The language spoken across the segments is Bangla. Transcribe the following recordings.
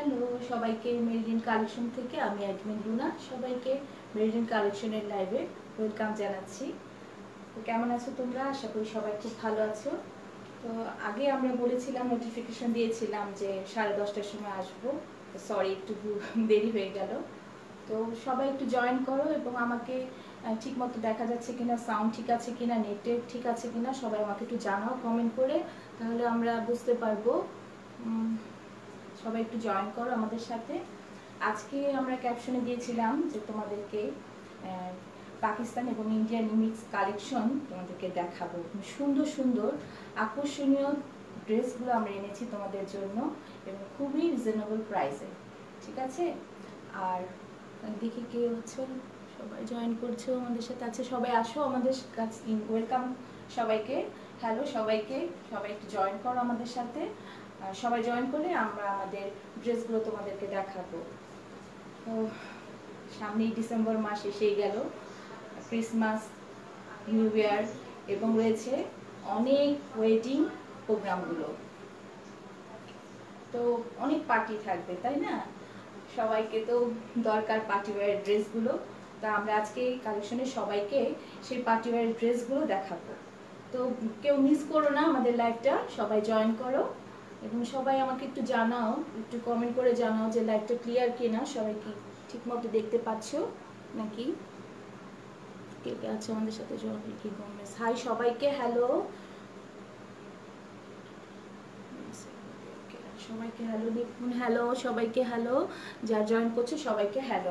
হ্যালো সবাইকে মেরিডিন কালেকশন থেকে আমি অ্যাডমিন লুনা সবাইকে মেরিডিন কালেকশনের লাইভে ওয়েলকাম জানাচ্ছি। তো কেমন আছো তোমরা? আশা করি সবাই খুব ভালো আছো। তো আগে আমরা বলেছিলাম, নোটিফিকেশন দিয়েছিলাম যে 10:30টার সময় আসবো। সরি, একটু দেরি হয়ে গেল। তো সবাই একটু জয়েন করো এবং আমাকে ঠিক মতো দেখা যাচ্ছে কিনা, সাউন্ড ঠিক আছে কিনা, নেটওয়ার্ক ঠিক আছে কিনা সবাই আমাকে একটু জানাও কমেন্ট করে, তাহলে আমরা বুঝতে পারবো। সবাই একটু জয়েন করো আমাদের সাথে। আজকে আমরা ক্যাপশনে দিয়েছিলাম যে তোমাদেরকে পাকিস্তান এবং ইন্ডিয়ান মিক্স কালেকশন তোমাদেরকে দেখাবো। সুন্দর সুন্দর আকর্ষণীয় ড্রেসগুলো আমরা এনেছি তোমাদের জন্য এবং খুবই রিজনেবল প্রাইসে, ঠিক আছে? আর দেখি কে হচ্ছে, সবাই জয়েন করছো আমাদের সাথে। আছে সবাই আসো আমাদের কাছে, ওয়েলকাম সবাইকে। হ্যালো সবাইকে, সবাই একটু জয়েন করো আমাদের সাথে। সবাই জয়েন করলে আমরা আমাদের ড্রেসগুলো তোমাদেরকে দেখাবো। তো সামনেই ডিসেম্বর মাস এসেই গেল, ক্রিসমাস, নিউ ইয়ার এবং রয়েছে অনেক ওয়েডিং প্রোগ্রামগুলো। তো অনেক পার্টি থাকবে, তাই না? সবাইকে তো দরকার পার্টি ওয়্যার ড্রেসগুলো। তা আমরা আজকে কালেকশনে সবাইকে সেই পার্টি ওয়্যার ড্রেসগুলো দেখাবো। তো কেউ মিস করো না আমাদের লাইভটা, সবাই জয়েন করো এবং সবাই আমাকে একটু জানাও, একটু কমেন্ট করে জানাও যে লাইভটা ক্লিয়ার কিনা, সবাই কি ঠিক মতো দেখতে পাচ্ছ নাকি। কে কে আছে আমাদের সাথে? কি গোমেস, হাই সবাইকে, হ্যালো সবাইকে, হ্যালো দেখুন, হ্যালো সবাইকে, হ্যালো যা জয়েন করছো সবাইকে হ্যালো।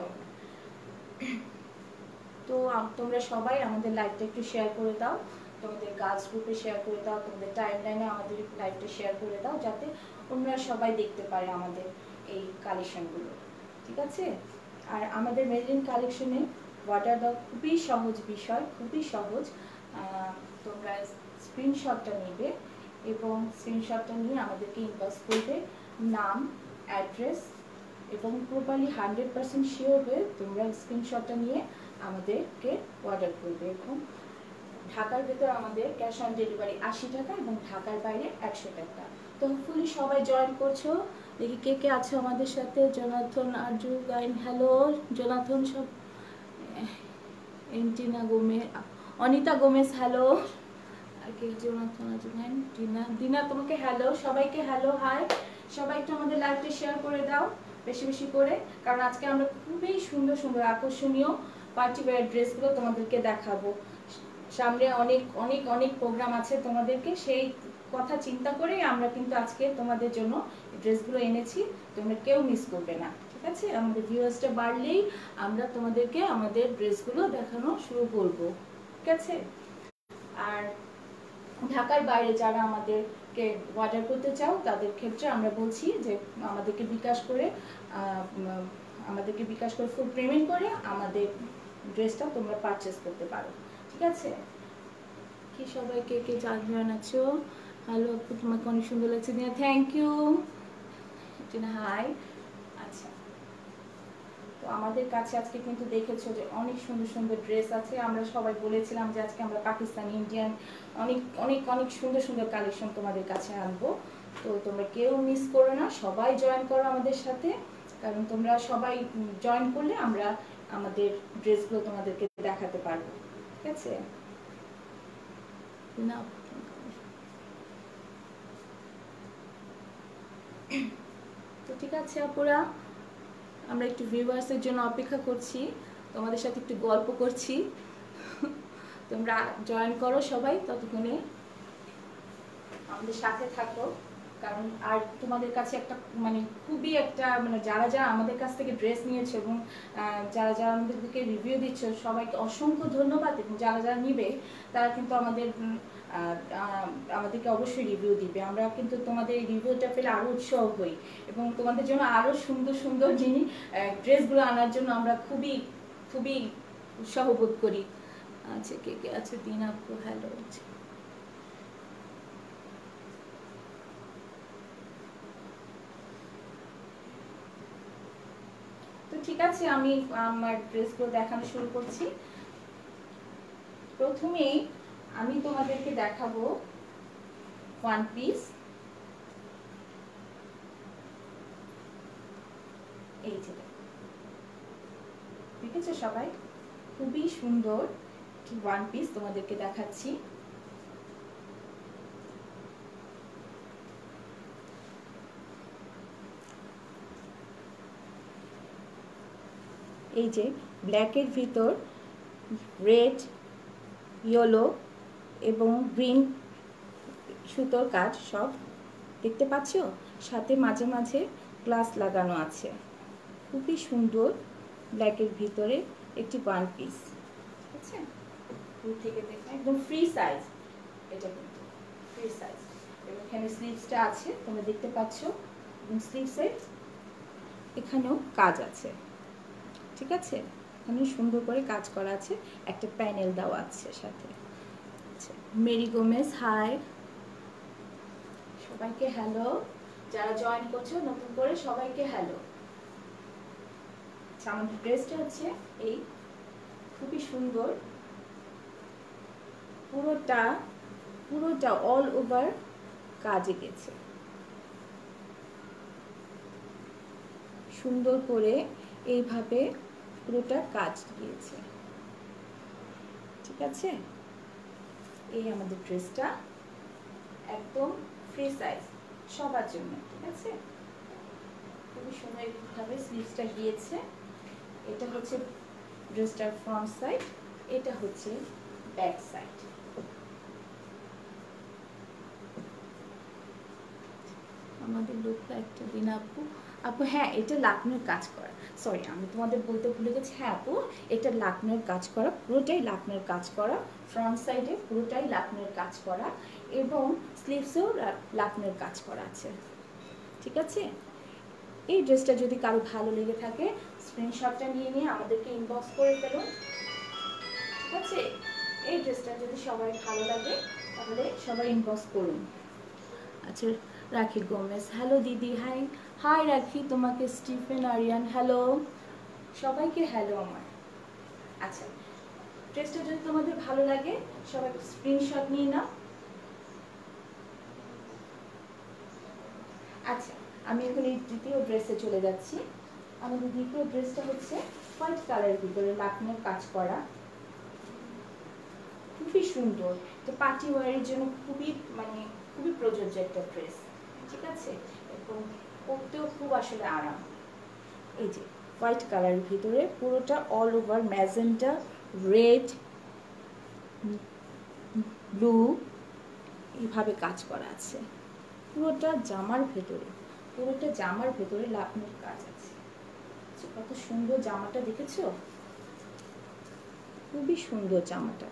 তো তোমরা সবাই আমাদের লাইভটা একটু শেয়ার করে দাও, তোমাদের গার্লস গ্রুপে শেয়ার করে দাও, তোমাদের টাইমলাইনে আমাদের লাইভটা শেয়ার করে দাও, যাতে অন্যরা সবাই দেখতে পারে আমাদের এই কালেকশনগুলো, ঠিক আছে? আর আমাদের মেরিডিন কালেকশনে অর্ডার দেওয়া খুবই সহজ বিষয়, খুবই সহজ। তোমরা স্ক্রিনশটটা নেবে এবং স্ক্রিনশটটা নিয়ে আমাদেরকে ইনবক্স করবে, নাম, অ্যাড্রেস এবং প্রপারলি 100% শিওর হয়ে তোমরা স্ক্রিনশটটা নিয়ে আমাদেরকে অর্ডার করবে। এবং ঢাকার ভেতর আমাদের ক্যাশ অন ডেলিভারি 80 টাকা এবং ঢাকার বাইরে 100 টাকা। তো হোপফুলি সবাই জয়েন করছো। দেখি কে কে আছে আমাদের সাথে। Jonathan, Arzu, Gain, hello Jonathan, সব এন্টিনা গোমেজ, অনিতা গোমেজ, হ্যালো। আর কে? জোনাথন, আরজু, গাইন, দিনা, দিনা তোমাকে হ্যালো, সবাইকে হ্যালো, হাই। সবাই একটু আমাদের লাইভটা শেয়ার করে দাও বেশি বেশি করে, কারণ আজকে আমরা খুবই সুন্দর সুন্দর আকর্ষণীয় পার্টি ওয়্যার ড্রেসগুলো তোমাদেরকে দেখাবো। সামনে অনেক অনেক অনেক প্রোগ্রাম আছে তোমাদেরকে, সেই কথা চিন্তা করেই আমরা কিন্তু আজকে তোমাদের জন্য ড্রেসগুলো এনেছি। তোমরা কেউ মিস করবে না, ঠিক আছে? আমাদের ভিউয়ার্সটা বাড়লেই আমরা তোমাদেরকে আমাদের ড্রেসগুলো দেখানো শুরু করব, ঠিক আছে? আর ঢাকার বাইরে যারা আমাদেরকে অর্ডার করতে চাও তাদের ক্ষেত্রে আমরা বলছি যে আমাদেরকে বিকাশ করে ফুল পেমেন্ট করে আমাদের ড্রেসটা তোমরা পারচেস করতে পারো, ঠিক আছে? কি সবাই কে কে জয়েন আছো? হ্যালো আপু, তোমাকে অনেক সুন্দর লাগছে। Thank you. হাই। আচ্ছা, তো আমাদের কাছে আজকে কিন্তু দেখেছো যে অনেক সুন্দর সুন্দর ড্রেস আছে। আমরা সবাই বলেছিলাম যে আজকে আমরা পাকিস্তানি, ইন্ডিয়ান অনেক অনেক অনেক সুন্দর সুন্দর কালেকশন তোমাদের কাছে আনবো। তো তোমরা কেউ মিস করো না, সবাই জয়েন করো আমাদের সাথে, কারণ তোমরা সবাই জয়েন করলে আমরা আমাদের ড্রেসগুলো তোমাদেরকে দেখাতে পারবো, ঠিক আছে? না তো ঠিক আছে আপুরা, আমরা একটু ভিউয়ার্সের জন্য অপেক্ষা করছি, তোমাদের সাথে একটু গল্প করছি। তোমরা জয়েন করো সবাই, ততক্ষণে আমাদের সাথে থাকো। কারণ আর তোমাদের কাছে একটা মানে খুবই একটা মানে যারা যারা আমাদের কাছ থেকে ড্রেস নিয়েছো এবং যারা যারা আমাদেরকে রিভিউ দিচ্ছ সবাইকে অসংখ্য ধন্যবাদ। এবং যারা যারা নিবে তারা কিন্তু আমাদেরকে অবশ্যই রিভিউ দিবে। আমরা কিন্তু তোমাদের এই রিভিউটা পেলে আরও উৎসাহ হই এবং তোমাদের জন্য আরও সুন্দর সুন্দর জিনিস ড্রেসগুলো আনার জন্য আমরা খুবই খুবই উৎসাহ বোধ করি। আচ্ছা, কে কে আছে? দিন আপু, হ্যালো। তো ঠিক আছে, আমি আমার ড্রেসগুলো দেখানো শুরু করছি। প্রথমেই আমি তোমাদেরকে দেখাবো ওয়ান পিস। এই যে দেখেছো সবাই, খুবই সুন্দর ওয়ান পিস তোমাদেরকে দেখাচ্ছি। এই যে ব্ল্যাকের ভিতর রেড, ইয়েলো এবং গ্রিন সুতোর কাজ সব দেখতে পাচ্ছ, সাথে মাঝে মাঝে গ্লাস লাগানো আছে। খুবই সুন্দর ব্ল্যাকের ভিতরে একটি ওয়ান পিস, ঠিক আছে? দূর থেকে দেখো একদম ফ্রি সাইজ, এটা কিন্তু ফ্রি সাইজ। এবং এখানে স্লিভসটা আছে তোমরা দেখতে পাচ্ছ, এবং স্লিভসের এখানেও কাজ আছে, ঠিক আছে? এখানে সুন্দর করে কাজ করা আছে, একটা প্যানেল দেওয়া আছে সাথে। মেরি গোমেজ হাই, সবাইকে হ্যালো, যারা জয়েন করছো নতুন করে সবাইকে হ্যালো। আমাদের ড্রেসটা হচ্ছে এই, খুবই সুন্দর, পুরোটা অল ওভার কাজে গেছে, সুন্দর করে এইভাবে পুরোটা কাজ গিয়েছে, ঠিক আছে? এই আমাদের ড্রেসটা একদম ফ্রি সাইজ সবার জন্য, ঠিক আছে? খুবই সুন্দরভাবে স্লিভসটা গিয়েছে। এটা হচ্ছে ড্রেসটার ফ্রন্ট সাইড, এটা হচ্ছে ব্যাক সাইড। আমাদের লোকটা একটা দিন আপু, হ্যাঁ এটা লাকনোর কাজ করা, সরি আমি তোমাদের বলতে ভুলে গেছি। হ্যাঁ আপু, এটা লাকনোর কাজ করা, পুরোটাই লাকনোর কাজ করা, ফ্রন্ট সাইডে পুরোটাই লাকনোর কাজ করা, এবং স্লিভসেও লাকনোর কাজ করা আছে, ঠিক আছে? এই ড্রেসটা যদি কারো ভালো লেগে থাকে স্ক্রিনশটটা নিয়ে আমাদেরকে ইনবক্স করে ফেলুন, ঠিক আছে? এই ড্রেসটা যদি সবাই ভালো লাগে তাহলে সবাই ইনবক্স করুন। আচ্ছা, রাখি গোমেজ হ্যালো দিদি, হাই হাই রাখি, তোমাকে স্টিফেন আরিয়ান হ্যালো, সবাইকে হ্যালো আমার। আচ্ছা, ড্রেসটা যদি তোমাদের ভালো লাগে সবাই স্ক্রিনশট নিয়ে নাও। আচ্ছা, আমি এখন এই দ্বিতীয় ড্রেসে চলে যাচ্ছি। আমাদের দ্বিতীয় ড্রেসটা হচ্ছে হোয়াইট কালারের ভিতরে লাকনোর কাজ করা, খুবই সুন্দর, তো পার্টি ওয়ারের জন্য খুবই প্রযোজ্য একটা ড্রেস, ঠিক আছে? এবং পরতেও খুব আসলে আরাম। এই যে হোয়াইট কালারের ভিতরে পুরোটা all over magenta, red, blue এইভাবে কাজ করা আছে। পুরোটা জামার ভেতরে লাকনোর কাজ আছে। কত সুন্দর জামাটা, দেখেছো? খুবই সুন্দর জামাটা।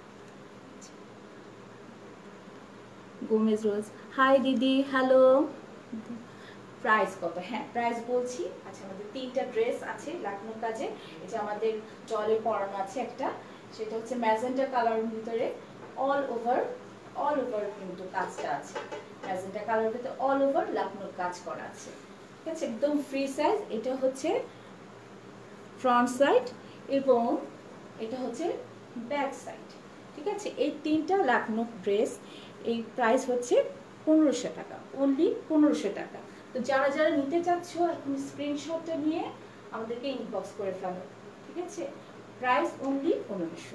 গোমেজ রোজ হাই দিদি হ্যালো, প্রাইস কত? হ্যাঁ প্রাইস বলছি। আচ্ছা, আমাদের তিনটা ড্রেস আছে লাকনোর কাজে। এটা আমাদের জলে পরানো আছে একটা, সেটা হচ্ছে ম্যাজেন্টা কালারের ভিতরে অল ওভার কিন্তু কাজটা আছে, ম্যাজেন্টা কালারের ভিতরে অল ওভার লাকনোর কাজ করা আছে, ঠিক আছে? একদম ফ্রি সাইজ। এটা হচ্ছে ফ্রন্ট সাইড এবং এটা হচ্ছে ব্যাক সাইড, ঠিক আছে? এই তিনটা লাকনো ড্রেস, এই প্রাইস হচ্ছে 1500 টাকা, অনলি 1500 টাকা। তো যারা যারা নিতে চাচ্ছ এখন স্ক্রিনশটটা নিয়ে আমাদেরকে ইনবক্স করে ফেলো, ঠিক আছে? Price only 1500।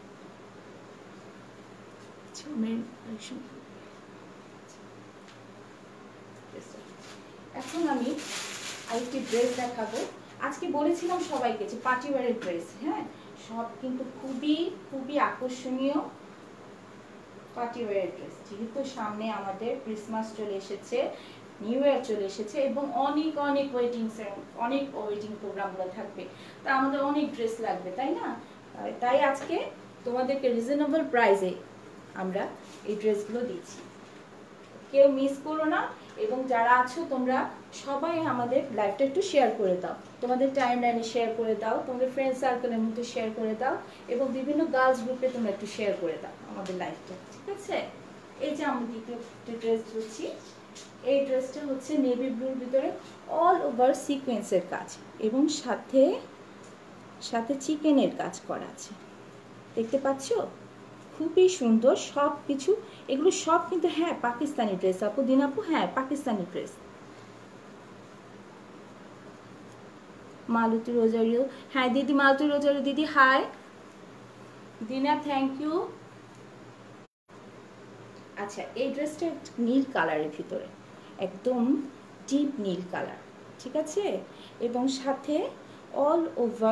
এখন আমি আরেকটি ড্রেস দেখাবো। আজকে বলেছিলাম সবাইকে যে পার্টি ওয়্যারের ড্রেস, হ্যাঁ সব কিন্তু খুবই আকর্ষণীয় পার্টি ওয়্যারের ড্রেস। যেহেতু সামনে আমাদের ক্রিসমাস চলে এসেছে, নিউ ইয়ার চলে এসেছে এবং অনেক ওয়েটিং প্রোগ্রামগুলো থাকবে, তা আমাদের অনেক ড্রেস লাগবে, তাই না? তাই আজকে তোমাদেরকে রিজনেবল প্রাইসে আমরা এই ড্রেসগুলো দিচ্ছি, কেউ মিস করো না। এবং যারা আছো তোমরা সবাই আমাদের লাইভটা একটু শেয়ার করে দাও, তোমাদের টাইম লাইনে শেয়ার করে দাও, তোমাদের ফ্রেন্ড সার্কেলের মধ্যে শেয়ার করে দাও, এবং বিভিন্ন গার্লস গ্রুপে তোমরা একটু শেয়ার করে দাও আমাদের লাইভটা, ঠিক আছে? এই যে আমি দ্বিতীয় ড্রেস দিচ্ছি, এই ড্রেসটা হচ্ছে নেভি ব্লুর ভিতরে অল ওভার সিকোয়েন্সের কাজ এবং সাথে চিকেনের কাজ করা আছে, দেখতে পাচ্ছ? খুবই সুন্দর সব কিছু, এগুলো সব কিন্তু হ্যাঁ পাকিস্তানি ড্রেস আপু, দিন আপু, হ্যাঁ পাকিস্তানি ড্রেস। মালতী রোজারিও, হ্যাঁ দিদি মালতী রোজারিও দিদি হাই। Dina thank you. আচ্ছা এই ড্রেসটা নীল কালারের ভিতরে, একদম ডিপ নীল কালার, ঠিক আছে, এবং সাথে অল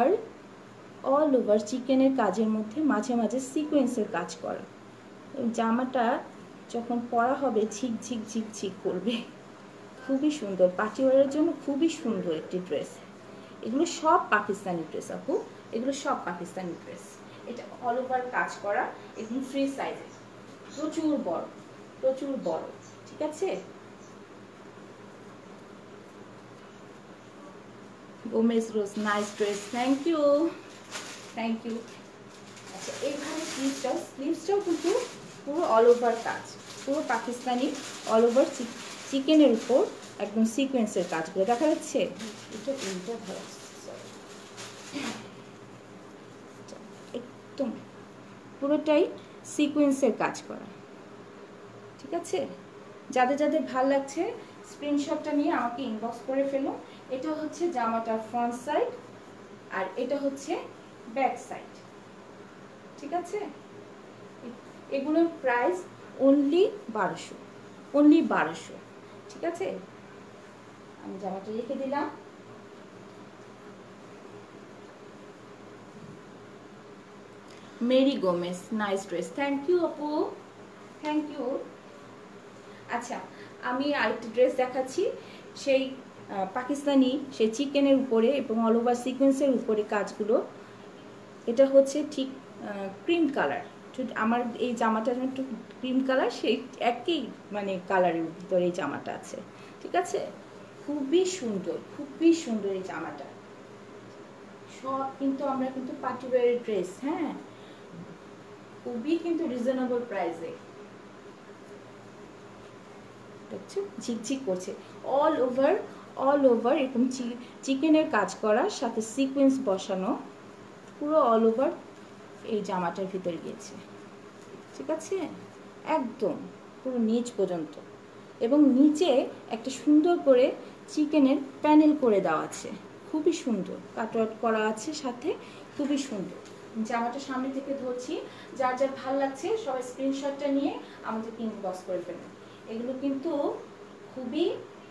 ওভার চিকেনের কাজের মধ্যে মাঝে মাঝে সিকোয়েন্সের কাজ করা। জামাটা যখন পরা হবে ঝিক ঝিক ঝিক ঝিক করবে, খুবই সুন্দর, পার্টি ওয়ারের জন্য খুবই সুন্দর একটি ড্রেস। এগুলো সব পাকিস্তানি ড্রেস আপু, এগুলো সব পাকিস্তানি ড্রেস। এটা অল ওভার কাজ করা, একদম ফ্রি সাইজের, প্রচুর বড়, প্রচুর বড়, ঠিক আছে। Gomes Rose nice dress, thank you thank you. আচ্ছা এইভাবে স্লিভসটাও কিন্তু পুরো অল ওভার কাজ, পুরো পাকিস্তানি অল ওভার চিকেনের উপর একদম সিকোয়েন্সের কাজগুলো দেখা যাচ্ছে। এটা উল্টা ধরা, একদম পুরোটাই সিকোয়েন্সের কাজ করা, ঠিক আছে। যাদের যাদের ভাল লাগছে স্ক্রিনশটটা নিয়ে আমাকে ইনবক্স করে ফেলো। এটা হচ্ছে জামাটার ফ্রন্ট সাইড আর এটা হচ্ছে ব্যাক সাইড, ঠিক আছে। এগুলোর প্রাইস অনলি 1200, ঠিক আছে। আমি জামাটা রেখে দিলাম। Mary Gomes nice dress, thank you আপু, থ্যাংক ইউ। আচ্ছা আমি আরেকটা ড্রেস দেখাচ্ছি, সেই পাকিস্তানি সেই চিকেনের উপরে এবং অল ওভার সিকোয়েন্সের উপরে কাজগুলো। এটা হচ্ছে ঠিক ক্রিম কালার, আমার এই জামাটা একটু ক্রিম কালার, সেই একই মানে কালারের ভিতরে এই জামাটা আছে, ঠিক আছে। খুবই সুন্দর, খুবই সুন্দর এই জামাটা। সব কিন্তু আমরা কিন্তু পার্টি ওয়্যারের ড্রেস, হ্যাঁ, খুবই কিন্তু রিজনেবল প্রাইসে। দেখছো ঝিকঝিক করছে, অল ওভার এরকম চিকেনের কাজ করা, সাথে সিকোয়েন্স বসানো, পুরো অল ওভার এই জামাটার ভিতরে গিয়েছে, ঠিক আছে, একদম পুরো নিচ পর্যন্ত। এবং নিচে একটা সুন্দর করে চিকেনের প্যানেল করে দেওয়া আছে, খুবই সুন্দর কাটওয়ার্ক করা আছে সাথে, খুবই সুন্দর। জামাটা সামনে থেকে ধরছি, যার যার ভাল লাগছে সবাই স্ক্রিনশটটা নিয়ে আমাদেরকে ইনবক্স করে ফেলুন। এগুলো কিন্তু খুবই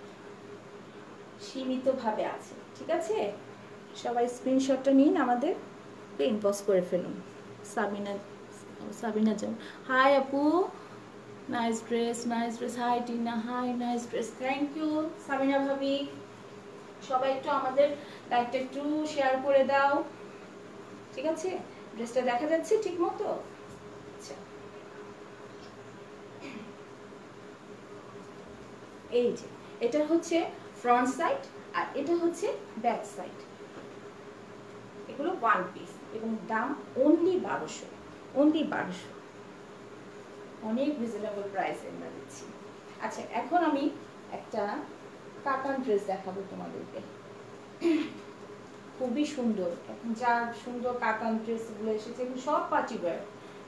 সীমিতভাবে আছে, ঠিক আছে। সবাই স্ক্রিনশটটা নিন, আমাদের ইনবক্স করে ফেলুন। সাবিনা জান হাই আপু, nice dress hi Tina, hi nice dress, thank you Sabina ভাবি। সবাই একটু আমাদের লাইভটা একটু শেয়ার করে দাও, ঠিক আছে। ড্রেসটা দেখা যাচ্ছে ঠিক মতো? আচ্ছা এই যে এটা হচ্ছে ফ্রন্ট সাইড আর এটা হচ্ছে ব্যাক সাইড। এগুলো ওয়ান পিস এবং দাম অনলি 1200, অনেক রিজনেবল প্রাইসে আমরা দিচ্ছি। আচ্ছা এখন আমি একটা কাতান ড্রেস দেখাবো তোমাদেরকে, খুবই সুন্দর। এখন যা সুন্দর কাতান ড্রেসগুলো এসেছে সব পার্টি ওয়্যার,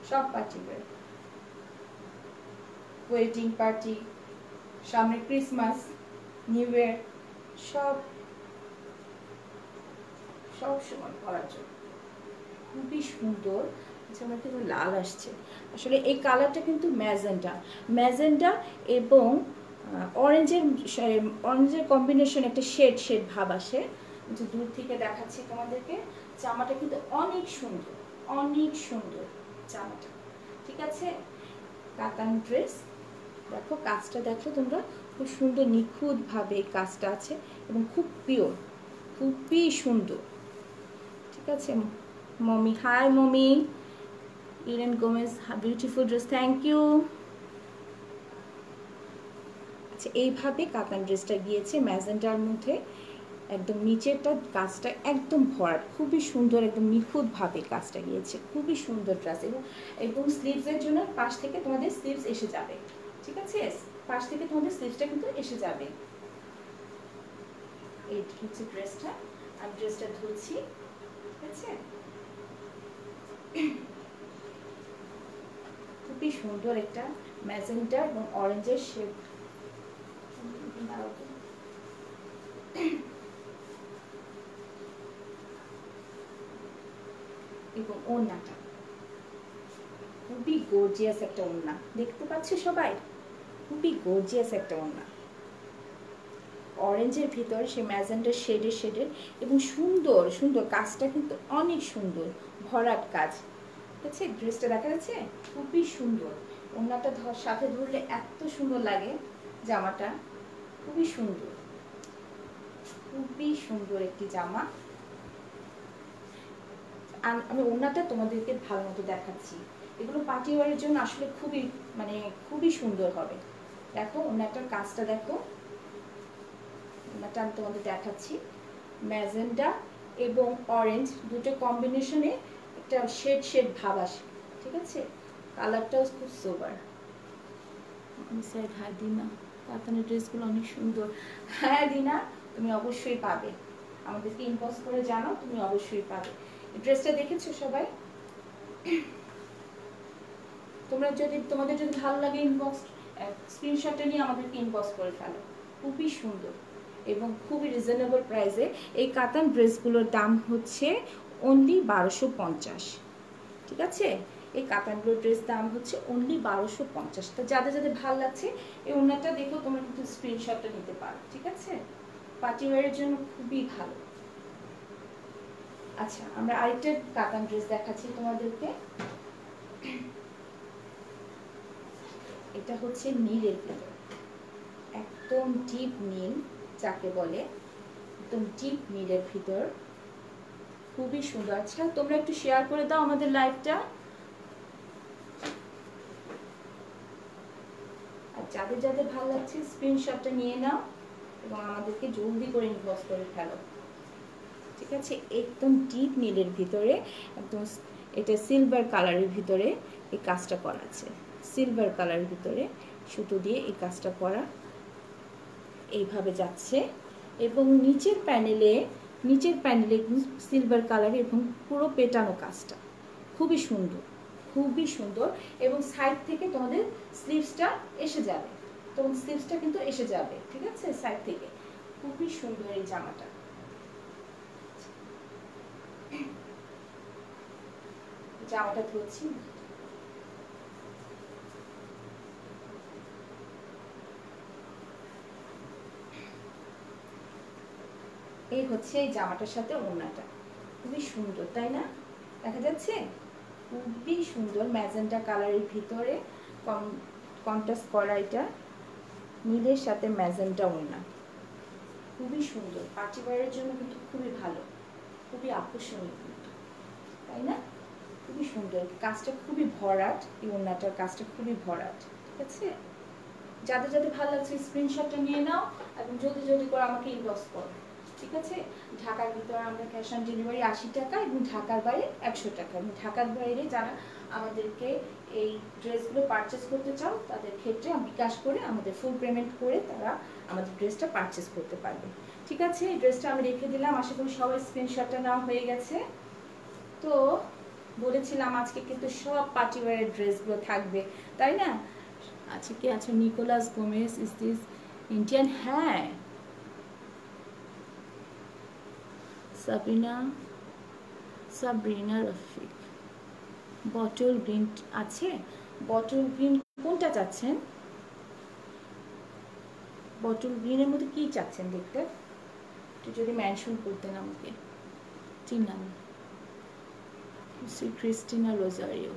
ওয়েডিং পার্টি, সামনে ক্রিসমাস, নিউ ইয়ার, সব সময় পরার জন্য খুবই সুন্দর। আচ্ছা আমার কিন্তু লাল আসছে, আসলে এই কালারটা কিন্তু ম্যাজেন্টা এবং অরেঞ্জের কম্বিনেশন, একটা শেড ভাব আসে। যে দূর থেকে দেখাচ্ছি তোমাদেরকে, জামাটা কিন্তু অনেক সুন্দর জামাটা, ঠিক আছে। কাতান ড্রেস, দেখো কাজটা দেখো তোমরা, খুব সুন্দর নিখুঁত ভাবে কাজটা আছে এবং খুব পিওর, খুবই সুন্দর, ঠিক আছে। Momi hi Momi, Irene Gomes beautiful dress, thank you. আচ্ছা এইভাবে কাতান ড্রেসটা গিয়েছে ম্যাজেন্টার মধ্যে, একদম নিচেরটা কাজটা একদম ভরাট, খুবই সুন্দর, একদম নিখুঁত ভাবে কাজটা গিয়েছে, খুবই সুন্দর ড্রেস। এবং স্লিভসের জন্য পাশ থেকে তোমাদের স্লিভস এসে যাবে, ঠিক আছে, পাশ থেকে তোমাদের স্লিভসটা কিন্তু এসে যাবে। এই হচ্ছে ড্রেসটা, আমি ড্রেসটা ধরছি, ঠিক আছে। খুবই সুন্দর একটা ম্যাজেন্টা এবং অরেঞ্জের শেড, এবং ওড়নাটা খুবই গর্জিয়াস একটা ওড়না, দেখতে পাচ্ছ সবাই, খুবই গর্জিয়াস একটা ওড়না, অরেঞ্জের ভিতর সে ম্যাজেন্ডার শেডের এবং সুন্দর সুন্দর কাজটা কিন্তু অনেক সুন্দর, ভরাট কাজ। ঠিক আছে, ড্রেসটা দেখা যাচ্ছে খুবই সুন্দর, ওড়নাটা সাথে ধরলে এত সুন্দর লাগে, জামাটা খুবই সুন্দর, খুবই সুন্দর একটি জামা। আমি ওড়নাটা তোমাদেরকে ভালো মতো দেখাচ্ছি, এগুলো পার্টি ওয়ারের জন্য আসলে খুবই খুবই সুন্দর হবে। দেখো ওড়নাটার কাজটা দেখো, ওড়নাটা আমি তোমাদের দেখাচ্ছি, ম্যাজেন্ডা এবং অরেঞ্জ দুটো কম্বিনেশনে একটা শেড ভাব আসে। ঠিক আছে, কালারটাও খুব সোবার। হাই দিনা, কাতানের ড্রেসগুলো অনেক সুন্দর। হ্যাঁ দিনা, তুমি অবশ্যই পাবে, আমাদেরকে ইনবক্স করে জানাও, তুমি অবশ্যই পাবে। ড্রেসটা দেখেছো সবাই? তোমাদের যদি ভালো লাগে ইনবক্স স্ক্রিনশটটা নিয়ে আমাদেরকে ইনবক্স করে ফেলো। খুবই সুন্দর এবং খুবই রিজনেবল প্রাইসে এই কাতান ড্রেসগুলোর দাম হচ্ছে অনলি 1250। ঠিক আছে, এই কাতানগুলোর ড্রেস দাম হচ্ছে অনলি 1250। তো যাদের যাদের ভালো লাগছে এই ওড়নাটা দেখো তোমরা কিন্তু স্ক্রিনশটটা নিতে পারো। ঠিক আছে, পার্টি ওয়্যারের জন্য খুবই ভালো। আচ্ছা, আমরা আরেকটা কাতান ড্রেস দেখাচ্ছি তোমাদেরকে। এটা হচ্ছে নীলের ভিতর, একদম ডিপ নীল যাকে বলে, একদম ডিপ নীলের ভিতর, খুবই সুন্দর। আচ্ছা, তোমরা একটু শেয়ার করে দাও আমাদের লাইভটা, আর যাদের যাদের ভালো লাগছে স্ক্রিনশটটা নিয়ে নাও এবং আমাদেরকে জলদি করে ইনবক্স করে ফেলো। ঠিক আছে, একদম ডিপ নীলের ভিতরে, একদম এটা সিলভার কালারের ভিতরে এই কাজটা করা আছে, সিলভার কালারের ভিতরে সুতো দিয়ে এই কাজটা করা, এইভাবে যাচ্ছে এবং নিচের প্যানেলে সিলভার কালার এবং পুরো পেটানো কাজটা খুবই সুন্দর, খুবই সুন্দর। এবং সাইড থেকে তোমাদের স্লিভসটা এসে যাবে, তখন স্লিভসটা কিন্তু এসে যাবে। ঠিক আছে, সাইড থেকে খুবই সুন্দর এই জামাটা। জামাটা ধরছি, এই হচ্ছে এই জামাটার সাথে ওড়নাটা, খুবই সুন্দর তাই না? দেখা যাচ্ছে খুবই সুন্দর, ম্যাজেন্টা কালারের ভিতরে কন্ট্রাস্ট করা, এটা নীলের সাথে ম্যাজেন্টা ওড়না, খুবই সুন্দর, পার্টি ওয়্যারের জন্য কিন্তু খুবই ভালো, খুবই আকর্ষণীয় কিন্তু, তাই না? খুবই সুন্দর, কাজটা খুবই ভরাট, এই ওড়নাটার কাজটা খুবই ভরাট। ঠিক আছে, যাদের যাদের ভালো লাগছে স্ক্রিনশটটা নিয়ে নাও এবং জলদি জলদি করে আমাকে ইনবক্স করো। ঠিক আছে, ঢাকার ভিতরে আমরা ক্যাশ অন ডেলিভারি 80 টাকা এবং ঢাকার বাইরে 100 টাকা। এবং ঢাকার বাইরে যারা আমাদেরকে এই ড্রেসগুলো পারচেস করতে চাও তাদের ক্ষেত্রে বিকাশ করে আমাদের ফুল পেমেন্ট করে তারা আমাদের ড্রেসটা পারচেস করতে পারবে। ঠিক আছে, এই ড্রেসটা আমি রেখে দিলাম, আশা করি সবাই স্ক্রিনশটটা নেওয়া হয়ে গেছে। তো বলেছিলাম আজকে কিন্তু সব পার্টি ওয়্যারের ড্রেসগুলো থাকবে, তাই না? আচ্ছা, কি আছে Nicholas Gomes, is this Indian? হ্যাঁ, সাবরিনা রফিক, বটল গ্রিন আছে। বটল গ্রিন কোনটা চাচ্ছেন? বটল গ্রিনের মধ্যে কি চাচ্ছেন দেখতে? একটু যদি মেনশন করতেন আমাকে। Tina, Christina Rozario.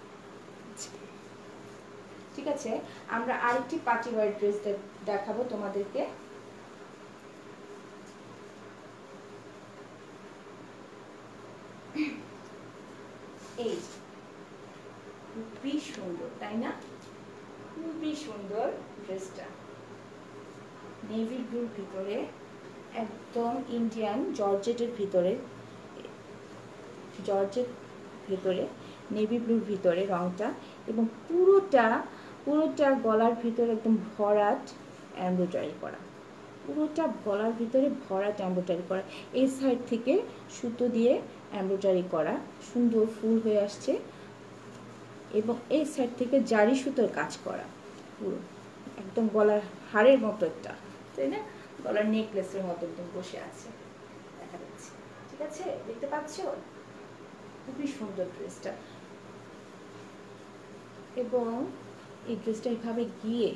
ঠিক আছে, আমরা আরেকটি পার্টি ওয়্যার ড্রেস দেখাবো তোমাদেরকে। এই খুবই সুন্দর তাই না? খুবই সুন্দর ড্রেসটা, নেভি ব্লুর ভিতরে, একদম ইন্ডিয়ান জর্জেটের ভিতরে, নেভি ব্লুর ভিতরে রংটা, এবং পুরোটা গলার ভিতরে একদম ভরাট এমব্রয়ডারি করা, পুরোটা গলার ভিতরে ভরাট এমব্রয়ডারি করা, এই সাইড থেকে সুতো দিয়ে এমব্রয়ডারি করা, সুন্দর ফুল হয়ে আসছে এবং এই সাইড থেকে জারি সুতোর কাজ করা, পুরো একদম গলার হারের মতো একটা, তাই না? গলার নেকলেসের মতো একদম বসে আছে, দেখা যাচ্ছে। ঠিক আছে, দেখতে পাচ্ছ? খুবই সুন্দর ড্রেসটা। এবং এই ড্রেসটা এভাবে গিয়ে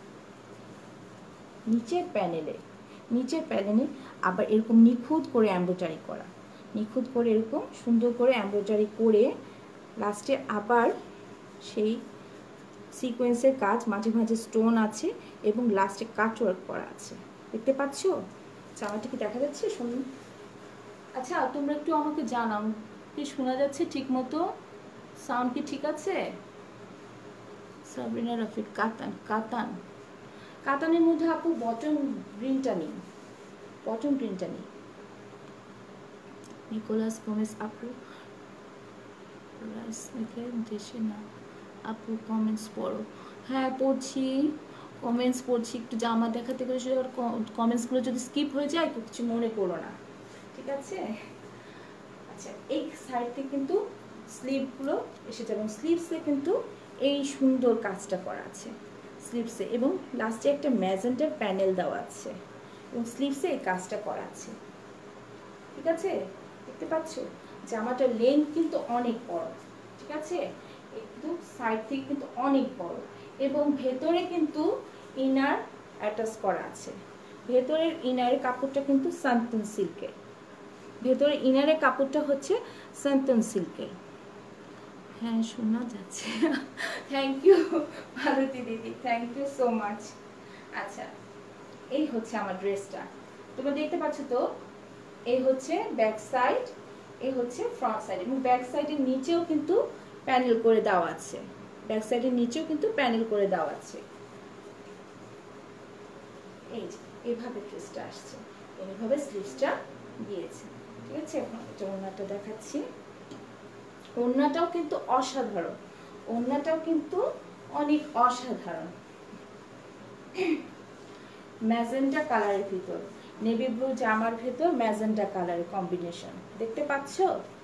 নিচের প্যানেলে আবার এরকম নিখুঁত করে এমব্রয়ডারি করা, নিখুঁত করে এরকম সুন্দর করে এমব্রয়ডারি করে লাস্টে আবার সেই সিকোয়েন্সের কাজ, মাঝে মাঝে স্টোন আছে এবং লাস্টে কাট ওয়ার্ক করা আছে। দেখতে পাচ্ছ? জামাটা কি দেখা যাচ্ছে? শুনুন। আচ্ছা তোমরা একটু আমাকে জানাও কি শোনা যাচ্ছে ঠিক মতো? সাউন্ড কি ঠিক আছে? সাবরিনা রফিক কাতানের মধ্যে আপু বটম গ্রিনটা নেই, নিকোলাস গোমেজ আপু দেশে না আপু কমেন্টস পড়ো। হ্যাঁ পড়ছি, কমেন্টস পড়ছি। একটু জামা দেখাতে গেলে কমেন্টসগুলো যদি স্কিপ হয়ে যায় কিছু মনে করো না, ঠিক আছে? আচ্ছা এই সাইড থেকে কিন্তু স্লিভগুলো এসে যাবে, স্লিভসে কিন্তু এই সুন্দর কাজটা করা আছে স্লিভসে, এবং লাস্টে একটা ম্যাজেন্টার প্যানেল দেওয়া আছে এবং স্লিভসে এই কাজটা করা আছে, ঠিক আছে? দেখতে পাচ্ছ? জামাটার লেন্থ কিন্তু অনেক বড়, ঠিক আছে? একটু সাইড থেকে কিন্তু অনেক বড় এবং ভেতরে কিন্তু ইনার অ্যাটাচ করা আছে। ভেতরের ইনারের কাপড়টা কিন্তু সান্তন সিল্কের, ভেতরে ইনারের কাপড়টা হচ্ছে সান্তন সিল্কের। হ্যাঁ শোনা যাচ্ছে। থ্যাংক ইউ ভারতী দিদি, থ্যাংক ইউ সো মাচ। আচ্ছা এই হচ্ছে আমার ড্রেসটা, তোমরা দেখতে পাচ্ছ তো? এই হচ্ছে ব্যাক সাইড, এই হচ্ছে ফ্রন্ট সাইড, এবং ব্যাক সাইডের নিচেও কিন্তু প্যানেল করে দেওয়া আছে, ব্যাক সাইডের নিচেও কিন্তু প্যানেল করে দেওয়া আছে। এই যে এইভাবে ড্রেসটা আসছে, এইভাবে স্লিভসটা দিয়েছে, ঠিক আছে? এখন এটা ওড়নাটা দেখাচ্ছি। ওড়নাটাও কিন্তু অসাধারণ, ওড়নাটাও কিন্তু অনেক অসাধারণ। ম্যাজেন্টা কালারের ভিতর, নেভি ব্লু জামার ভেতর ম্যাজেন্টা কালারের কম্বিনেশন, দেখতে পাচ্ছ?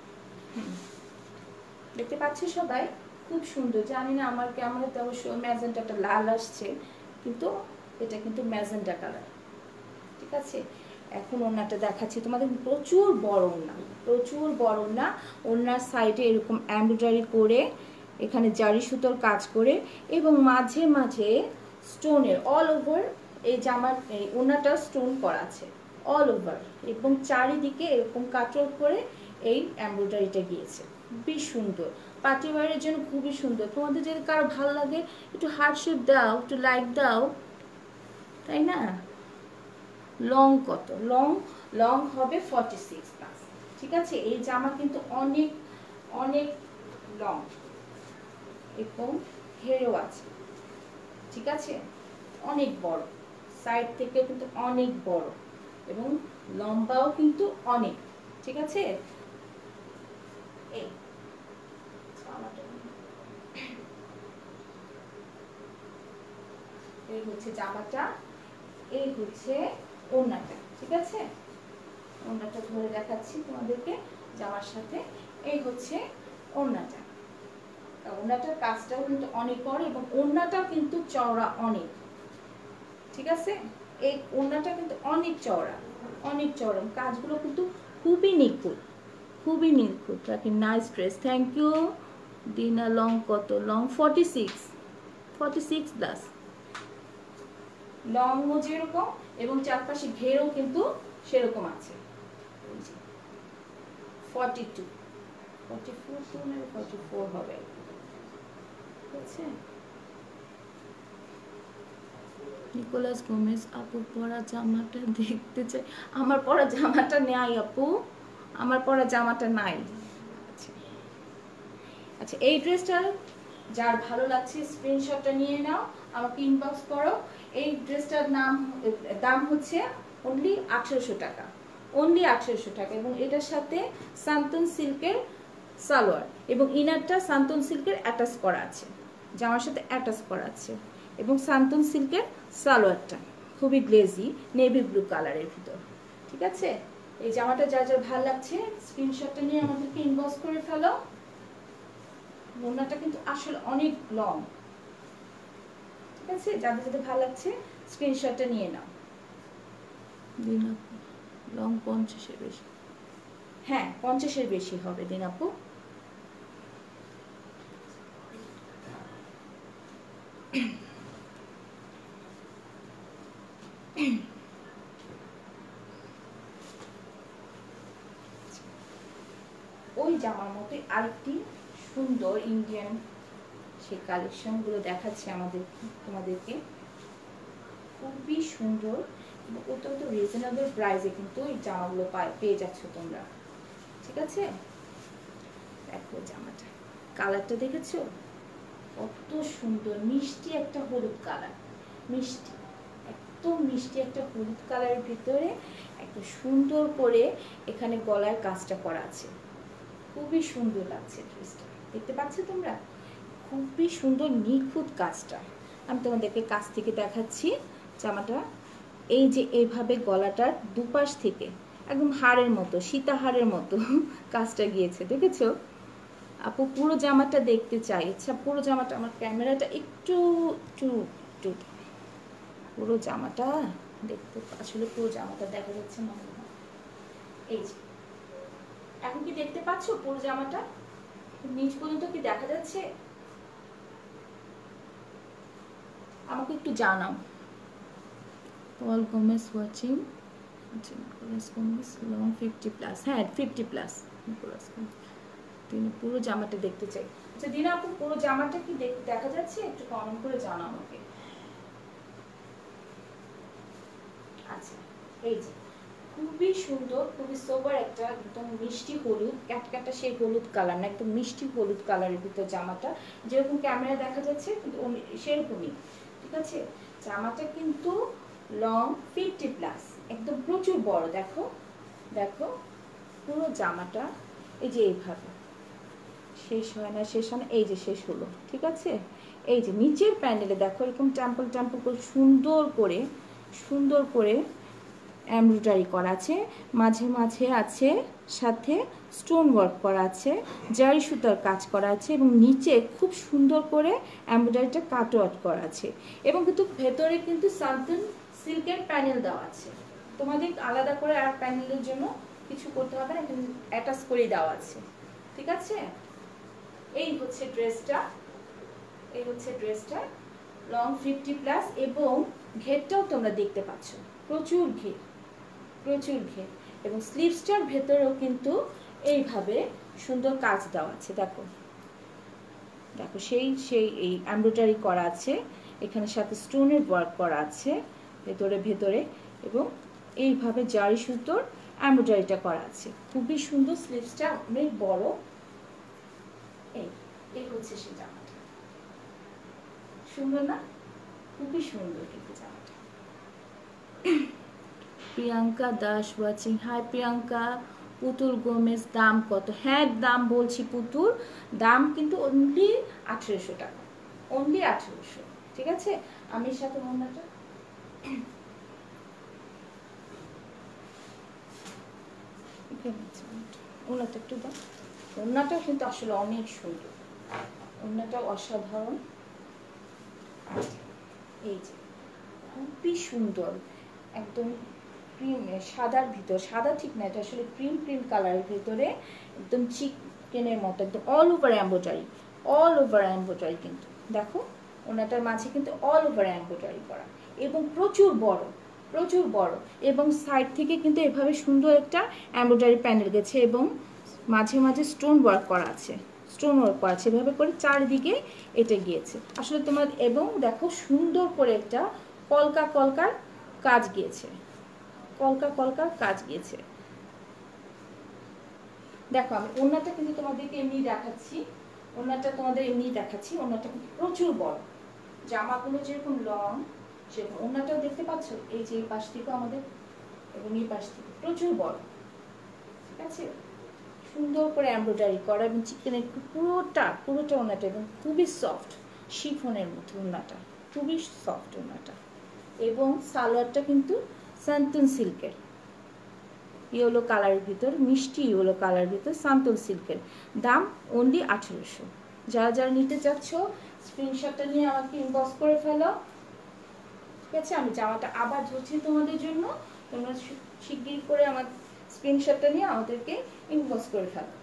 দেখতে পাচ্ছ সবাই? খুব সুন্দর। জানি না আমার ক্যামেরাতে অবশ্য ম্যাজেন্টাটা লাল আসছে, কিন্তু এটা কিন্তু ম্যাজেন্টা কালার, ঠিক আছে? এখন ওড়নাটা দেখাচ্ছি তোমাদের। প্রচুর বড় ওড়না, প্রচুর বড় ওড়না। ওড়নার সাইডে এরকম এমব্রয়ডারি করে, এখানে জারি সুতোর কাজ করে, এবং মাঝে মাঝে স্টোনের অল ওভার এই জামার এই ওড়নাটা স্টোন করা আছে অল ওভার, এবং চারিদিকে এরকম কাটর করে এই এমব্রয়ডারিটা গিয়েছে। খুবই সুন্দর, পার্টি ওয়্যারের জন্য খুবই সুন্দর। তোমাদের যদি কারো ভালো লাগে একটু হার্ট শেপ দাও, একটু লাইক দাও, তাই না? লং কত? লং হবে 46 প্লাস, ঠিক আছে? এই জামা কিন্তু অনেক অনেক লং এবং ঘেরও আছে, ঠিক আছে? অনেক বড়, সাইড থেকে কিন্তু অনেক বড় এবং লম্বাও কিন্তু অনেক, ঠিক আছে? এই এই হচ্ছে জামাটা, এই হচ্ছে ওড়নাটা, ঠিক আছে? ওড়নাটা ধরে দেখাচ্ছি তোমাদেরকে জামার সাথে। এই হচ্ছে ওড়নাটা, ওড়নাটার কাজটাও কিন্তু অনেক বড় এবং ওড়নাটাও কিন্তু চওড়া অনেক, ঠিক আছে? এই ওড়নাটা কিন্তু অনেক চওড়া, অনেক চওড়া। কাজগুলো কিন্তু খুবই নিখুঁত, খুবই নিখুঁত। Nice dress, thank you Dina. Long কত? Long 46 plus. লং যেরকম এবং চারপাশে ঘেরও কিন্তু সেরকম আছে। 42 44 হবে, ঠিক আছে? নিকোলাস গোমেজ আপু পরা জামাটা দেখতে চাই। আমার পরা জামাটা নাই আপু, আমার পরা জামাটা নাই। আচ্ছা এই ড্রেসটা যার ভালো লাগছে স্ক্রিনশটটা নিয়ে নাও, আমাকে ইনবক্স করো। এই ড্রেসটার দাম হচ্ছে অনলি 1800 টাকা, অনলি 1800 টাকা। এবং এটার সাথে সান্তন সিল্কের সালোয়ার এবং ইনারটা সান্তন সিল্কের অ্যাটাচ করা আছে, জামার সাথে অ্যাটাচ করা আছে। এবং সান্তন সিল্কের সালোয়ারটা খুবই গ্লেজি নেভি ব্লু কালারের ভিতর, ঠিক আছে? এই জামাটা যার যার ভালো লাগছে স্ক্রিনশটটা নিয়ে আমাদেরকে ইনবক্স করে ফেলো। ওড়নাটা কিন্তু আসলে অনেক লং, ঠিক আছে? যাদের যাদের ভালো লাগছে স্ক্রিনশটটা নিয়ে নাও। লং 50-এর বেশি, হ্যাঁ 50-এর বেশি হবে দিন আপু। ওই জামার মতো আরেকটি সুন্দর ইন্ডিয়ান সেই কালেকশনগুলো দেখাচ্ছি তোমাদেরকে। খুবই সুন্দর এবং অত্যন্ত রিজনেবল প্রাইসে কিন্তু এই জামাগুলো পেয়ে যাচ্ছ তোমরা। ঠিক আছে, দেখো জামাটা, কালারটা দেখেছো কত সুন্দর, মিষ্টি একটা হলুদ কালার, মিষ্টি একদম মিষ্টি একটা হলুদ কালারের ভিতরে একটা সুন্দর করে এখানে গলার কাজটা করা আছে। খুবই সুন্দর লাগছে ড্রেসটা, দেখতে পাচ্ছ তোমরা, খুবই সুন্দর নিখুঁত কাজটা। আমি তোমাদেরকে কাছ থেকে দেখাচ্ছি জামাটা। এই যে এইভাবে গলাটার দুপাশ থেকে একদম হাড়ের মতো, সীতাহারের মতো কাজটা গিয়েছে, দেখেছো আপু? পুরো জামাটা দেখতে চাই। আচ্ছা, পুরো জামাটা, আমার ক্যামেরাটা একটু একটু একটু পুরো জামাটা দেখতে, আসলে পুরো জামাটা দেখা যাচ্ছে না। এই যে এখন কি দেখতে পাচ্ছ পুরো জামাটা? নিচ পর্যন্ত কি দেখা যাচ্ছে? আমাকে একটু জানাও। Paul Gomez watching. Long 50+, হ্যাঁ 50+। তিনি পুরো জামাটা দেখতে চাই। আচ্ছা দিনা আপু, পুরো জামাটা কি দেখা যাচ্ছে? একটু কমেন্ট করে জানাও আমাকে। আচ্ছা, এই যে খুবই সুন্দর, খুবই সোবার একটা একদম মিষ্টি হলুদ, ক্যাটকাটা সেই হলুদ কালার না, একদম মিষ্টি হলুদ কালারের ভিতর জামাটা, যেরকম ক্যামেরা দেখা যাচ্ছে কিন্তু সেরকমই। ঠিক আছে, জামাটা কিন্তু লং 50+, একদম প্রচুর বড়। দেখো দেখো পুরো জামাটা এই যে এইভাবে শেষ হয় না, শেষ হয় না, এই যে শেষ হলো। ঠিক আছে, এই যে নিচের প্যানেলে দেখো এরকম টেম্পল টেম্পল করে সুন্দর করে এমব্রয়ডারি করা আছে, মাঝে মাঝে আছে সাথে স্টোন ওয়ার্ক করা আছে, জারি সুতার কাজ করা আছে এবং নিচে খুব সুন্দর করে এমব্রয়ডারিটা কাট ওয়ার্ক করা আছে এবং কিন্তু ভেতরে কিন্তু সান্তন সিল্কের প্যানেল দেওয়া আছে। তোমাদের আলাদা করে আর প্যানেলের জন্য কিছু করতে হবে না, কিন্তু অ্যাটাচ করে দেওয়া আছে। ঠিক আছে, এই হচ্ছে ড্রেসটা, এই হচ্ছে ড্রেসটা লং 50+ এবং ঘেরটাও তোমরা দেখতে পাচ্ছ, প্রচুর ঘের, প্রচুর ঘের এবং স্লিভসটার ভেতরেও কিন্তু এইভাবে সুন্দর কাজ দেওয়া আছে। দেখো দেখো সেই এই এমব্রয়ডারি করা আছে, এখানে সাথে স্টোনের ওয়ার্ক করা আছে ভেতরে এবং এইভাবে জারি সুতোর এমব্রয়ডারিটা করা আছে। খুবই সুন্দর, স্লিভসটা অনেক বড়। এই হচ্ছে সেই জামাটা, সুন্দর না? খুবই সুন্দর কিন্তু জামাটা। Priyanka Das watching, hi Priyanka. Putul Gomes দাম কত? হ্যাঁ দাম বলছি পুতুল, দাম কিন্তু অনলি 1800 টাকা, অনলি 1800। ঠিক আছে, আমি সাথে ওড়নাটা ওড়নাটা একটু দাও। ওড়নাটাও কিন্তু আসলে অনেক সুন্দর, ওড়নাটাও অসাধারণ। এই যে খুবই সুন্দর, একদম ক্রিম সাদার ভিতর, সাদা ঠিক না, এটা আসলে ক্রিম কালারের ভিতরে একদম চিকেনের মতো একদম অল ওভার এমব্রয়ডারি কিন্তু দেখো ওনাটার মাঝে কিন্তু অল ওভার এমব্রয়ডারি করা এবং প্রচুর বড় এবং সাইড থেকে কিন্তু এভাবে সুন্দর একটা এমব্রয়ডারি প্যানেল গেছে এবং মাঝে মাঝে স্টোন ওয়ার্ক করা আছে, এভাবে করে চারিদিকে এটা গিয়েছে আসলে তোমার। এবং দেখো সুন্দর করে একটা কলকার কাজ গিয়েছে, কলকার কাজ গিয়েছে। দেখো আমি ওড়নাটা কিন্তু তোমাদেরকে এমনি দেখাচ্ছি, ওড়নাটা কিন্তু প্রচুর বড়, জামাগুলো যেরকম লং সেরকম ওড়নাটাও দেখতে পাচ্ছ। এই যে এই পাশ থেকে আমাদের এবং এই পাশ থেকে প্রচুর বড়। ঠিক আছে, সুন্দর করে এমব্রয়ডারি করা এবং চিকেনের পুরোটা ওড়নাটা এবং খুবই সফট, শিফনের মতো ওড়নাটা, খুবই সফট ওড়নাটা এবং সালোয়ারটা কিন্তু সান্তন সিল্কের ইয়েলো কালারের ভিতর, মিষ্টি ইয়েলো কালারের ভিতর সান্তন সিল্কের। দাম অনলি 1800। যারা নিতে চাচ্ছ স্ক্রিনশটটা নিয়ে আমাকে ইনবক্স করে ফেলো। ঠিক আছে, আমি জামাটা আবার ধরছি তোমাদের জন্য, তোমরা শিগগির করে আমার স্ক্রিনশটটা নিয়ে আমাদেরকে ইনবক্স করে ফেলো।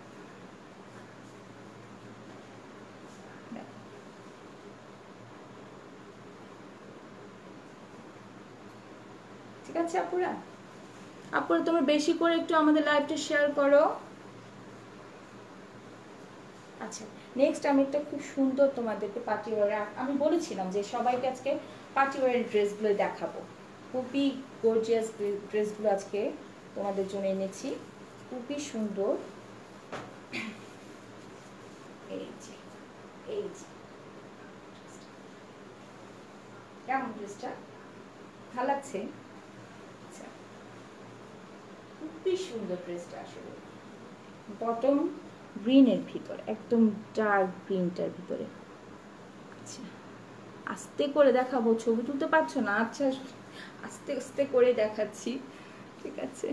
ঠিক আছে আপুরা তোমরা বেশি করে একটু আমাদের লাইভটা শেয়ার করো। আচ্ছা, নেক্সট আমি একটা খুব সুন্দর তোমাদেরকে পার্টি ওয়্যার, আমি বলেছিলাম যে সবাইকে আজকে পার্টি ওয়্যার ড্রেসগুলো দেখাবো। খুবই গর্জিয়াস ড্রেসগুলো আজকে তোমাদের জন্য এনেছি, খুবই সুন্দর। এই যে, এই যে কেমন ড্রেসটা, ভালো লাগছে? আচ্ছা, খুবই সুন্দর ড্রেসটা আসলে। বটম গ্রিনের ভিতরে, একদম ডার্ক গ্রিনটার ভিতরে। আচ্ছা, আস্তে করে দেখাবো, ছবি তুলতে পারছো না? আচ্ছা, আস্তে আস্তে করে দেখাচ্ছি, ঠিক আছে?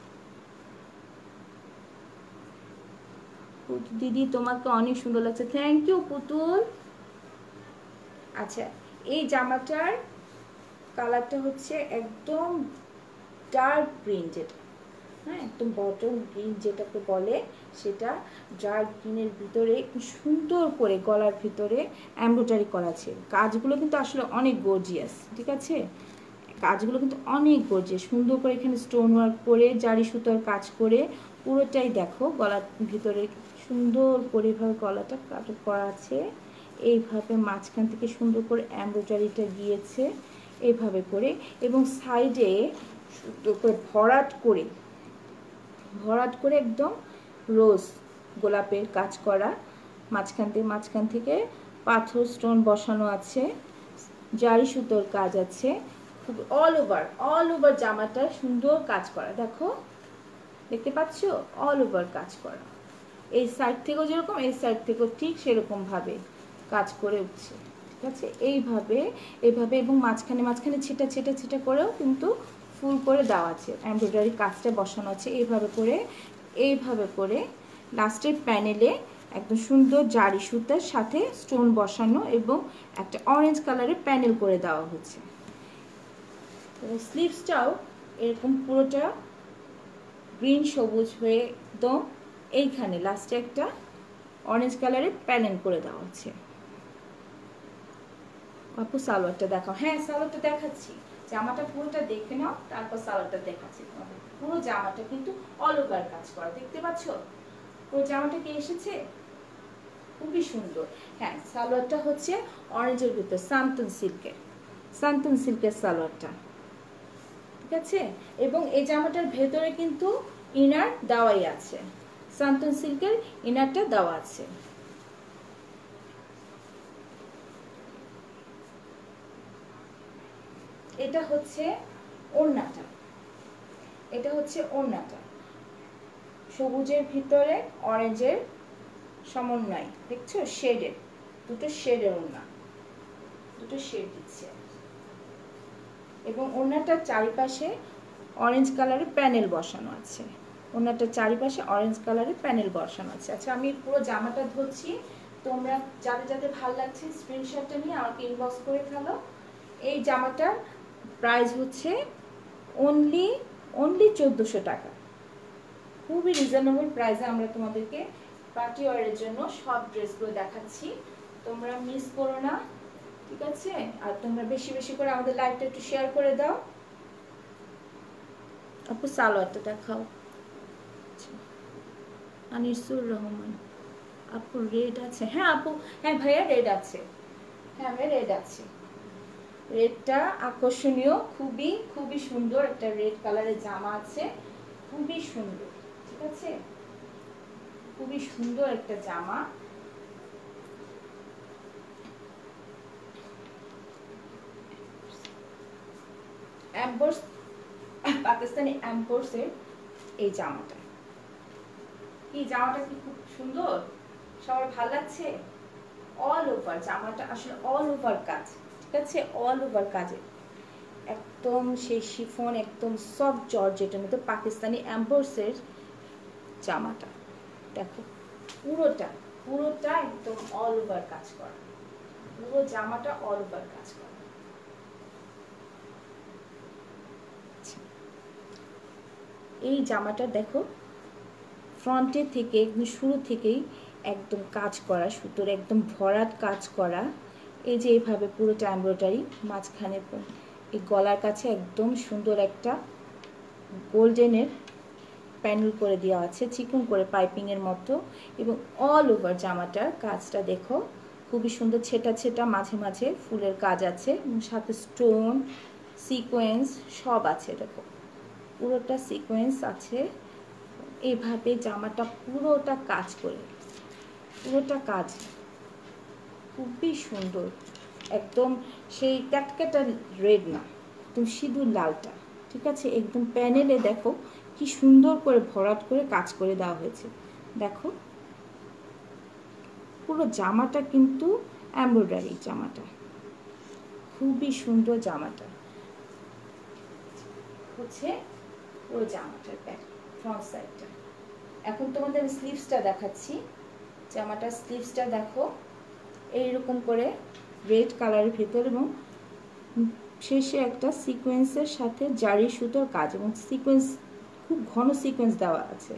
দিদি তোমাকে অনেক সুন্দর লাগছে, থ্যাংক ইউ পুতুল। আচ্ছা, এই জামাটার কালারটা হচ্ছে একদম ডার্ক গ্রিন, যেটা হ্যাঁ একদম বটম গ্রিন যেটাকে বলে, সেটা ডার্ক গ্রিনের ভিতরে সুন্দর করে গলার ভিতরে এমব্রয়ডারি করা আছে। কাজগুলো কিন্তু আসলে অনেক গর্জিয়াস, ঠিক আছে? কাজগুলো কিন্তু অনেক গর্জিয়াস, সুন্দর করে এখানে স্টোন ওয়ার্ক করে জারি সুতোর কাজ করে পুরোটাই দেখো গলার ভিতরে সুন্দর করে এভাবে গলাটা কাট করা আছে। এইভাবে মাঝখান থেকে সুন্দর করে এমব্রয়ডারিটা গিয়েছে এইভাবে করে, এবং সাইডে সুন্দর করে ভরাট করে একদম রোজ গোলাপের কাজ করা, মাঝখান থেকে পাথর স্টোন বসানো আছে, জারি সুতোর কাজ আছে, খুব অল ওভার জামাটা সুন্দর কাজ করা, দেখো দেখতে পাচ্ছ? অল ওভার কাজ করা, এই সাইড থেকেও যেরকম এই সাইড থেকেও ঠিক সেরকম ভাবে কাজ করে উঠছে, ঠিক আছে? এইভাবে এবং মাঝখানে ছিটা করেও কিন্তু ফুল করে দেওয়া আছে, এমব্রয়ডারি কাজটা বসানো আছে এইভাবে করে লাস্টের প্যানেলে একদম সুন্দর জারি সুতার সাথে স্টোন বসানো এবং একটা অরেঞ্জ কালারের প্যানেল করে দেওয়া হচ্ছে। স্লিভসটাও এরকম পুরোটা গ্রিন সবুজ হয়ে একদম এইখানে লাস্টে একটা অরেঞ্জ কালারের প্যানেল করে দেওয়া হচ্ছে। আপু সালোয়ারটা দেখাও। হ্যাঁ, সালোয়ারটা দেখাচ্ছি, জামাটা পুরোটা দেখে নাও, তারপর সালোয়ারটা দেখাচ্ছি তোমাদের। পুরো জামাটা কিন্তু অল ওভার কাজ করা, দেখতে পাচ্ছ? পুরো জামাটা কি এসেছে, খুবই সুন্দর। হ্যাঁ, সালোয়ারটা হচ্ছে অরেঞ্জের ভিতর সান্তন সিল্কের সালোয়ারটা, ঠিক আছে? এবং এই জামাটার ভেতরে কিন্তু ইনার দেওয়াই আছে, সান্তন সিল্কের ইনারটা দেওয়া আছে। এটা হচ্ছে ওড়নাটা, সবুজের ভিতরে অরেঞ্জের সমন্বয়, দেখছো? শেডের, দুটো শেডের ওড়না, দুটো শেড দিচ্ছে, এবং ওড়নাটার চারিপাশে অরেঞ্জ কালারের প্যানেল বসানো আছে, আচ্ছা, আমি পুরো জামাটা ধরছি, তোমরা যাদের ভালো লাগছে স্ক্রিনশটটা নিয়ে আমাকে ইনবক্স করে ফেলো। এই জামাটার প্রাইস হচ্ছে অনলি 1400 টাকা, খুবই রিজনেবল প্রাইসে আমরা তোমাদেরকে পার্টি ওয়্যারের জন্য সব ড্রেসগুলো দেখাচ্ছি, তোমরা মিস করো না, ঠিক আছে? আর তোমরা বেশি করে আমাদের লাইভটা একটু শেয়ার করে দাও। আপু সালোয়ারটা দেখাও। আনিসুর রহমান আপু রেড আছে? হ্যাঁ আপু, হ্যাঁ ভাইয়া রেড আছে, রেডটা আকর্ষণীয়, খুবই সুন্দর একটা রেড কালারের জামা আছে, খুবই সুন্দর, ঠিক আছে? খুবই সুন্দর একটা জামা। পাকিস্তানি এম্বোর্সের এই জামাটা, কি খুব সুন্দর, সবার ভালো লাগছে? অল ওভার জামাটা আসলে অল ওভার কাজ, ঠিক আছে? অল ওভার কাজে একদম সেই শিফন, একদম সফট জর্জেটের মধ্যে পাকিস্তানি এম্বোর্সের জামাটা, দেখো পুরোটা একদম অল ওভার কাজ করা, পুরো জামাটা অল ওভার কাজ করা। এই জামাটা দেখো ফ্রন্টের থেকে একদম শুরু থেকেই একদম কাজ করা, সুতোর একদম ভরাট কাজ করা, এই যে এইভাবে পুরোটা এমব্রয়ডারি, মাঝখানে এই গলার কাছে একদম সুন্দর একটা গোল্ডেনের প্যানেল করে দেওয়া আছে চিকন করে পাইপিংয়ের মতো, এবং অল ওভার জামাটার কাজটা দেখো খুবই সুন্দর, ছেটা ছেটা মাঝে মাঝে ফুলের কাজ আছে এবং সাথে স্টোন সিকোয়েন্স সব আছে। দেখো পুরোটা সিকোয়েন্স আছে, এইভাবে জামাটা পুরোটা কাজ করে, পুরোটা কাজ খুবই সুন্দর, একদম সেই ক্যাটক্যাটা রেড না, একদম সিঁদুর লালটা, ঠিক আছে। একদম প্যানেলে দেখো কি সুন্দর করে ভরাট করে কাজ করে দেওয়া হয়েছে। দেখো পুরো জামাটা কিন্তু এমব্রয়ডারি, জামাটা খুবই সুন্দর, জামাটা হচ্ছে পুরো জামাটার ফ্রন্ট সাইডটা। এখন তোমাদের স্লিভসটা দেখাচ্ছি, জামাটার স্লিভসটা দেখো এইরকম করে রেড কালারের ভেতর এবং শেষে একটা সিকোয়েন্সের সাথে জারি সুতোর কাজ, এবং সিকোয়েন্স খুব ঘন সিকোয়েন্স দেওয়া আছে।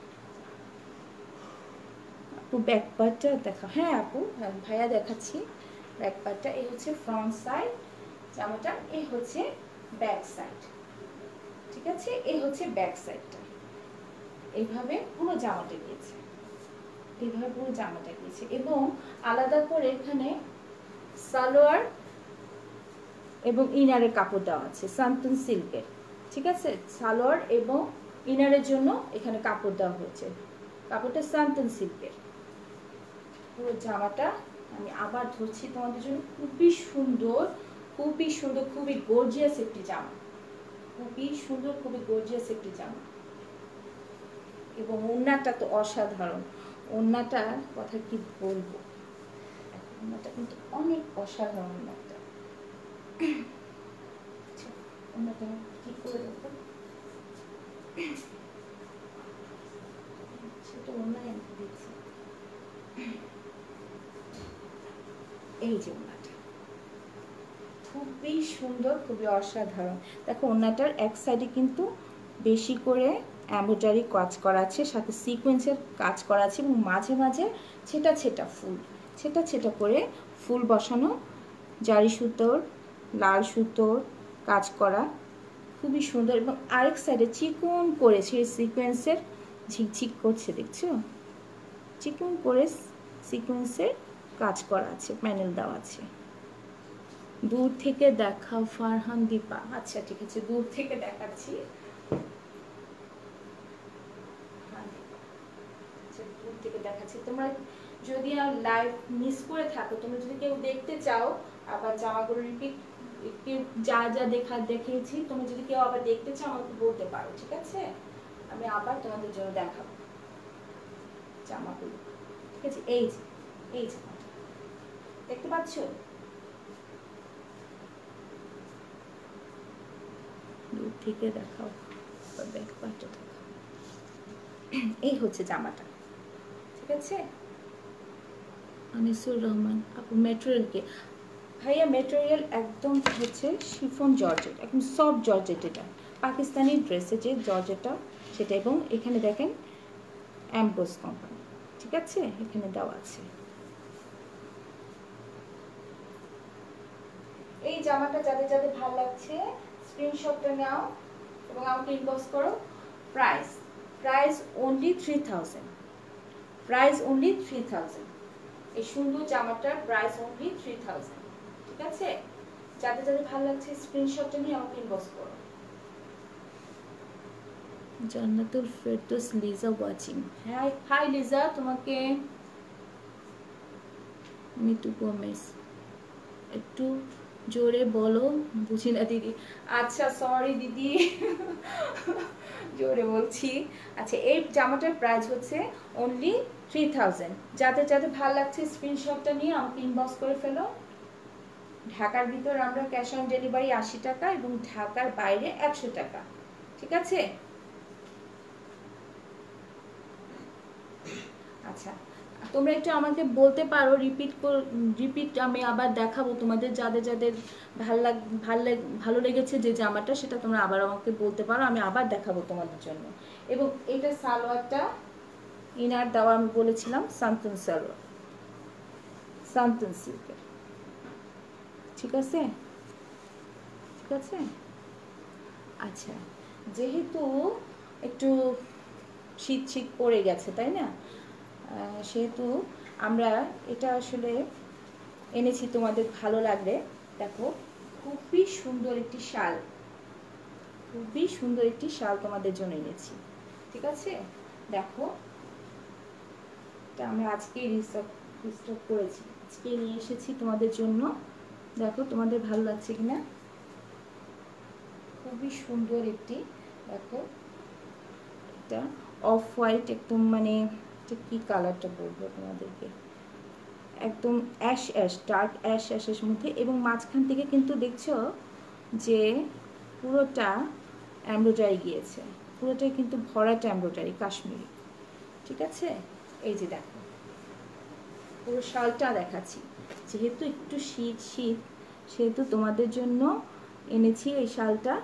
আপু ব্যাক পার্টটা দেখা, হ্যাঁ আপু ভাইয়া দেখাচ্ছি ব্যাক পার্টটা। এই হচ্ছে ফ্রন্ট সাইড জামাটা, এই হচ্ছে ব্যাক সাইড, ঠিক আছে। এই হচ্ছে ব্যাক সাইডটা, এইভাবে পুরো জামাটা গিয়েছে, এইভাবে পুরো জামাটা গিয়েছে, এবং আলাদা করে এখানে সালোয়ার এবং ইনারের কাপড় দেওয়া আছে সান্তন সিল্কের, ঠিক আছে। সালোয়ার এবং ইনারের জন্য এখানে কাপড় দেওয়া হয়েছে, কাপড়টা সান্তন সিল্কের। পুরো জামাটা আমি আবার ধরছি তোমাদের জন্য, খুবই সুন্দর, খুবই সুন্দর, খুবই গর্জিয়াস একটি জামা, খুবই সুন্দর, খুবই গর্জিয়াস একটি জামা। এবং ওড়নাটা তো অসাধারণ, ওড়নাটার কথা কি বলবো, ওড়নাটা কিন্তু অনেক অসাধারণ একটা, ওড়নাটা ঠিক করে দেবো, সেটা ওড়নায় আমি দিচ্ছি। এই যে ওড়নাটা খুবই সুন্দর, খুবই অসাধারণ। দেখো ওড়নাটার এক সাইডে কিন্তু বেশি করে এমব্রয়ডারি কাজ করা আছে, সাথে সিকোয়েন্সের কাজ করা আছে, এবং মাঝে মাঝে ছেটা ছেটা ফুল, ছেটা ছেটা করে ফুল বসানো, জারি সুতোর লাল সুতোর কাজ করা, খুবই সুন্দর। এবং আরেক সাইডে চিকন করে সেই সিকোয়েন্সের ঝিকঝিক করছে, দেখছো চিকন করে সিকোয়েন্সের কাজ করা আছে, প্যানেল দেওয়া আছে। দূর থেকে দেখা ফারহান দীপা, আচ্ছা ঠিক আছে দূর থেকে দেখাচ্ছি, দূর থেকে দেখাচ্ছি। তোমরা যদি লাইভ মিস করে থাকো, তোমরা যদি কেউ দেখতে চাও আবার জামাগুলো রিপিট, যা যা দেখিয়েছি, তুমি যদি কেউ আবার দেখতে চাও আমাকে বলতে পারো, ঠিক আছে, আমি আবার তোমাদের জন্য দেখাবো জামাগুলো, ঠিক আছে। এই যে এই জামাটা দেখতে পাচ্ছ, দূর থেকে দেখাও, ব্যাক পার্টটা দেখাও, এই হচ্ছে জামাটা, ঠিক আছে। আনিসুর রহমান আপু ম্যাটেরিয়াল কে, ভাইয়া ম্যাটেরিয়াল একদম হচ্ছে শিফন জর্জেট, একদম সফট জর্জেট, এটা পাকিস্তানি ড্রেসে যে জর্জেটটা সেটা, এবং এখানে দেখেন অ্যাম্বোস কোম্পানি, ঠিক আছে, এখানে দেওয়া আছে। এই জামাটা যাদের যাদের ভালো লাগছে স্ক্রিনশটটা নাও এবং আমাকে ইনবক্স করো। Price price only 3000, price only 3000, এই সুন্দর জামাটার প্রাইস অনলি 3000, ঠিক আছে। যাদের যাদের ভালো লাগছে স্ক্রিনশটটা নিয়ে আমাকে ইনবক্স করো। Jannatul Ferdous Liza watching, hi hi Liza, তোমাকে মিটু গোমেজ, একটু জোরে বলো, বুঝি না দিদি। আচ্ছা সরি দিদি, জোরে বলছি। আচ্ছা এই জামাটার প্রাইস হচ্ছে অনলি 3000, যাদের যাদের ভালো লাগছে স্ক্রিনশটটা নিয়ে আমাকে ইনবক্স করে ফেলো। ঢাকার ভিতর আমরা ক্যাশ অন ডেলিভারি 80 টাকা এবং ঢাকার বাইরে 100 টাকা, ঠিক আছে। আচ্ছা তোমরা একটু আমাকে বলতে পারো, রিপিট আমি আবার দেখাবো তোমাদের, যাদের যাদের ভালো লেগেছে যে জামাটা, সেটা তোমরা আবার আমাকে বলতে পারো, আমি আবার দেখাবো তোমাদের জন্য। এবং এটা সালোয়ারটা ইনার দেওয়া আমি বলেছিলাম সান্তন সালোয়ার, সান্তন সিল্কের, ঠিক আছে, ঠিক আছে। আচ্ছা যেহেতু একটু শীত শীত পড়ে গেছে, তাই না? সেহেতু আমরা এটা আসলে এনেছি তোমাদের ভালো লাগবে। দেখো খুবই সুন্দর একটি শাল, খুবই সুন্দর একটি শাল তোমাদের জন্য এনেছি, ঠিক আছে? দেখো এটা আমরা আজকে রিস্টক করেছি, আজকে নিয়ে এসেছি তোমাদের জন্য। দেখো তোমাদের ভালো লাগছে কিনা, খুবই সুন্দর একটি, দেখো এটা অফ হোয়াইট একদম, মানে এটা কি কালারটা বলবো তোমাদেরকে, একদম অ্যাশ অ্যাশ, ডার্ক অ্যাশ অ্যাশের মধ্যে, এবং মাঝখান থেকে কিন্তু দেখছো যে পুরোটা এমব্রয়ডারি গিয়েছে, পুরোটাই কিন্তু ভরাটা এমব্রয়ডারি কাশ্মীরি, ঠিক আছে? এই যে দেখো পুরো শালটা দেখাচ্ছি, যেহেতু একটু শীত শীত সেহেতু তোমাদের জন্য এনেছি এই শালটা।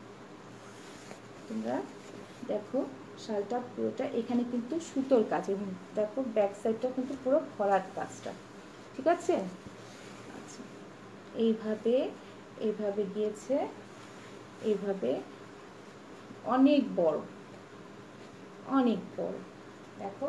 তোমরা দেখো শালটা পুরোটা এখানে কিন্তু সুতোর কাজ, এবং দেখো ব্যাক সাইডটা কিন্তু পুরো ভরাট কাজটা, ঠিক আছে? আচ্ছা, এইভাবে এইভাবে গিয়েছে, এইভাবে অনেক বড়, অনেক বড়, দেখো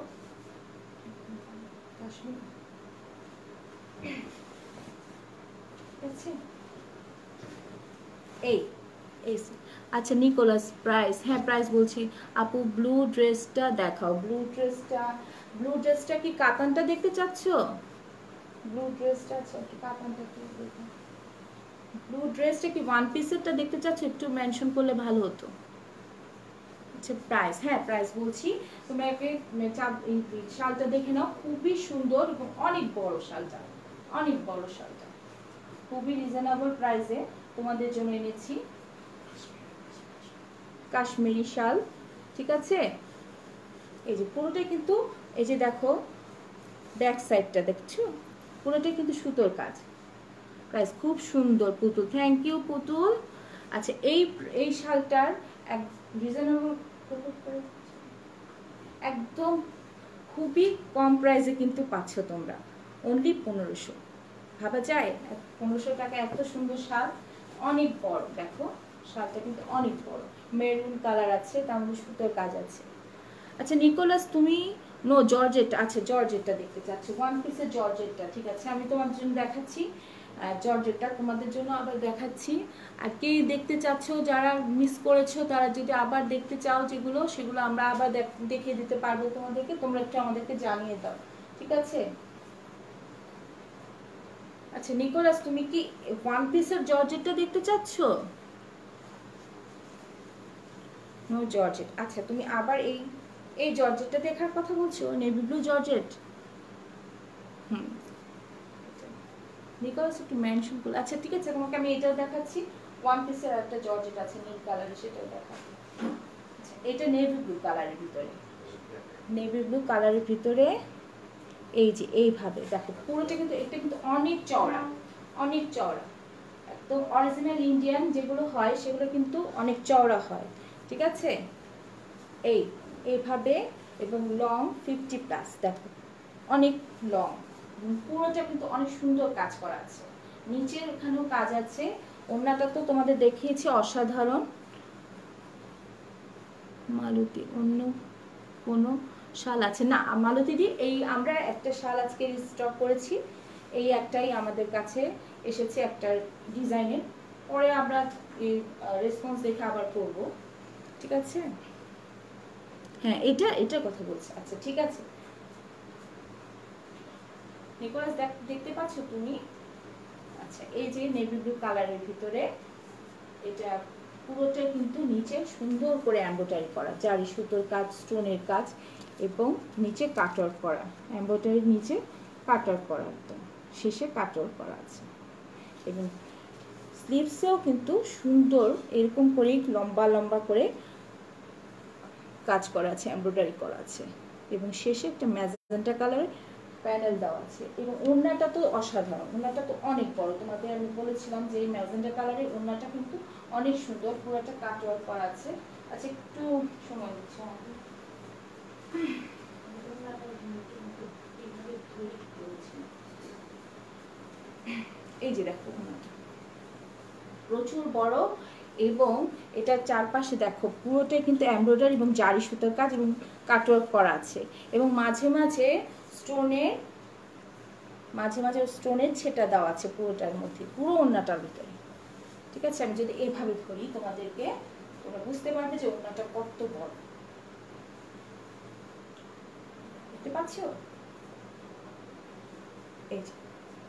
এই এই আচ্ছা নিকোলাস, প্রাইস, হ্যাঁ প্রাইস বলছি। আপু ব্লু ড্রেসটা দেখাও, ব্লু ড্রেসটা কি কাতানটা দেখতে চাচ্ছ? ব্লু ড্রেসটা, আচ্ছা একটু কাতানটা কি দেখো, ব্লু ড্রেসটা কি ওয়ান পিসেরটা দেখতে চাচ্ছ? একটু মেনশন করলে ভালো হতো। আচ্ছা প্রাইস, হ্যাঁ প্রাইস বলছি, তোমরা শালটা দেখে নাও, খুবই সুন্দর এবং অনেক বড় শালটা, অনেক বড় শালটা, খুবই রিজনেবল প্রাইসে তোমাদের জন্য এনেছি কাশ্মীরি শাল, ঠিক আছে? এই যে পুরোটাই কিন্তু, এই যে দেখো ব্যাক সাইডটা দেখছো, পুরোটাই কিন্তু সুতোর কাজ, প্রাইস খুব সুন্দর। পুতুল, থ্যাংক ইউ পুতুল। আচ্ছা এই শালটার এক রিজনেবল, একদম খুবই কম প্রাইসে কিন্তু পাচ্ছ তোমরা, অনলি 1500, ভাবা যায় 1500 টাকা এত সুন্দর শাল, অনেক বড়, দেখো শালটা কিন্তু অনেক বড়, মেরুন কালার আছে, তার মধ্যে সুতোর কাজ আছে। আচ্ছা নিকোলাস তুমি জর্জেট, আচ্ছা জর্জেটটা দেখতে চাচ্ছ, ওয়ান পিসের জর্জেটটা, ঠিক আছে আমি তোমাদের জন্য দেখাচ্ছি জর্জেটটা, তোমাদের জন্য আবার দেখাচ্ছি। আর কে দেখতে চাচ্ছ, যারা মিস করেছো তারা যদি আবার দেখতে চাও যেগুলো, সেগুলো আমরা আবার দেখিয়ে দিতে পারবো তোমাদেরকে, তোমরা একটু আমাদেরকে জানিয়ে দাও, ঠিক আছে? আচ্ছা নিকোলাস তুমি কি ওয়ান পিসের জর্জেটটা দেখতে চাচ্ছ? নো জর্জেট, আচ্ছা তুমি আবার এই জর্জেটটা দেখার কথা বলছো, navy blue georgette. Hmm, Nicholas একটু মেনশন করলো, আচ্ছা ঠিক আছে তোমাকে আমি এটাও দেখাচ্ছি, ওয়ান পিসের একটা জর্জেট আছে নীল কালারের, সেটাও দেখাচ্ছি। আচ্ছা এটা নেভি ব্লু কালারের ভিতরে, নেভি ব্লু কালারের ভিতরে, এই যে এইভাবে দেখো পুরোটা কিন্তু, এটা কিন্তু অনেক চওড়া, অনেক চওড়া, একদম অরিজিনাল ইন্ডিয়ান যেগুলো হয় সেগুলো কিন্তু অনেক চওড়া হয়, ঠিক আছে? এইভাবে, এবং লং 50+, দেখো অনেক লং, পুরোটা কিন্তু অনেক সুন্দর কাজ করা আছে, নিচের এখানেও কাজ আছে, ওড়নাটা তো তোমাদের দেখিয়েছি অসাধারণ। মালতী অন্য কোনো শাল আছে না মালতী দি? এই আমরা একটা শাল আজকে স্টক করেছি, এই একটাই আমাদের কাছে এসেছে একটা ডিজাইনের, পরে আমরা রেসপন্স দেখে আবার করব, ঠিক আছে? হ্যাঁ এটার কথা বলছি, আচ্ছা ঠিক আছে নিকোলাস দেখতে পাচ্ছ তুমি? আচ্ছা এই যে নেভি ব্লু কালারের ভিতরে, এটা পুরোটা কিন্তু নিচে সুন্দর করে এমব্রয়ডারি করা, জারি সুতোর কাজ, স্টোনের কাজ, এবং নিচে কাটওয়ার্ক করা, এমব্রয়ডারির নিচে কাটওয়ার্ক করা, একদম শেষে কাটওয়ার্ক করা আছে, এবং স্লিভসেও কিন্তু সুন্দর এরকম করে লম্বা লম্বা করে কাজ করা আছে, এমব্রয়ডারি করা আছে, এবং শেষে একটা ম্যাজেন্টা কালারের প্যানেল দেওয়া আছে, এবং ওড়নাটা তো অসাধারণ, ওড়নাটা তো অনেক বড়, তোমাদের আমি বলেছিলাম যে এই ম্যাজেন্টা কালারের ওড়নাটা কিন্তু অনেক সুন্দর, পুরোটা কাটওয়ার্ক করা আছে। আচ্ছা একটু সময় দিচ্ছি আমাকে, এই যে দেখো ওড়নাটা প্রচুর বড়, এবং এটার চারপাশে দেখো পুরোটাই কিন্তু এমব্রয়ডারি এবং জারি সুতার কাজ এবং কাটওয়ার্ক করা আছে, এবং মাঝে মাঝে স্টোনের ছেটা দেওয়া আছে পুরোটার মধ্যে, পুরো ওড়নাটার ভিতরে। ঠিক আছে, আমি যদি এইভাবে ধরি তোমাদেরকে, তোমরা বুঝতে পারবে যে ওড়নাটা কত বড়। দেখতে পাচ্ছ? এই যে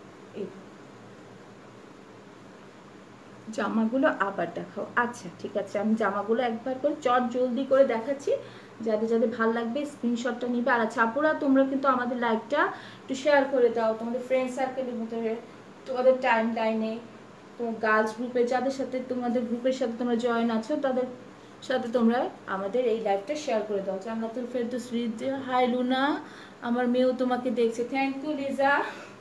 জামাগুলো আবার দেখাও। আচ্ছা ঠিক আছে, আমি জামাগুলো একবার করে চট জলদি করে দেখাচ্ছি, যাদের যাদের ভালো লাগবে স্ক্রিনশটটা নিবে। আর আচ্ছা আপুরা, তোমরা কিন্তু আমাদের লাইভটা একটু শেয়ার করে দাও তোমাদের ফ্রেন্ড সার্কেলের ভিতরে, তোমাদের টাইম লাইনে, তোমার গার্লস গ্রুপে, যাদের সাথে তোমাদের গ্রুপের সাথে তোমরা জয়েন আছো তাদের সাথে তোমরা আমাদের এই লাইভটা শেয়ার করে দাও। জান্নাতুল ফেরদৌস রিজা, হাই লুনা, আমার মেয়েও তোমাকে দেখছে, থ্যাংক ইউ লিজা।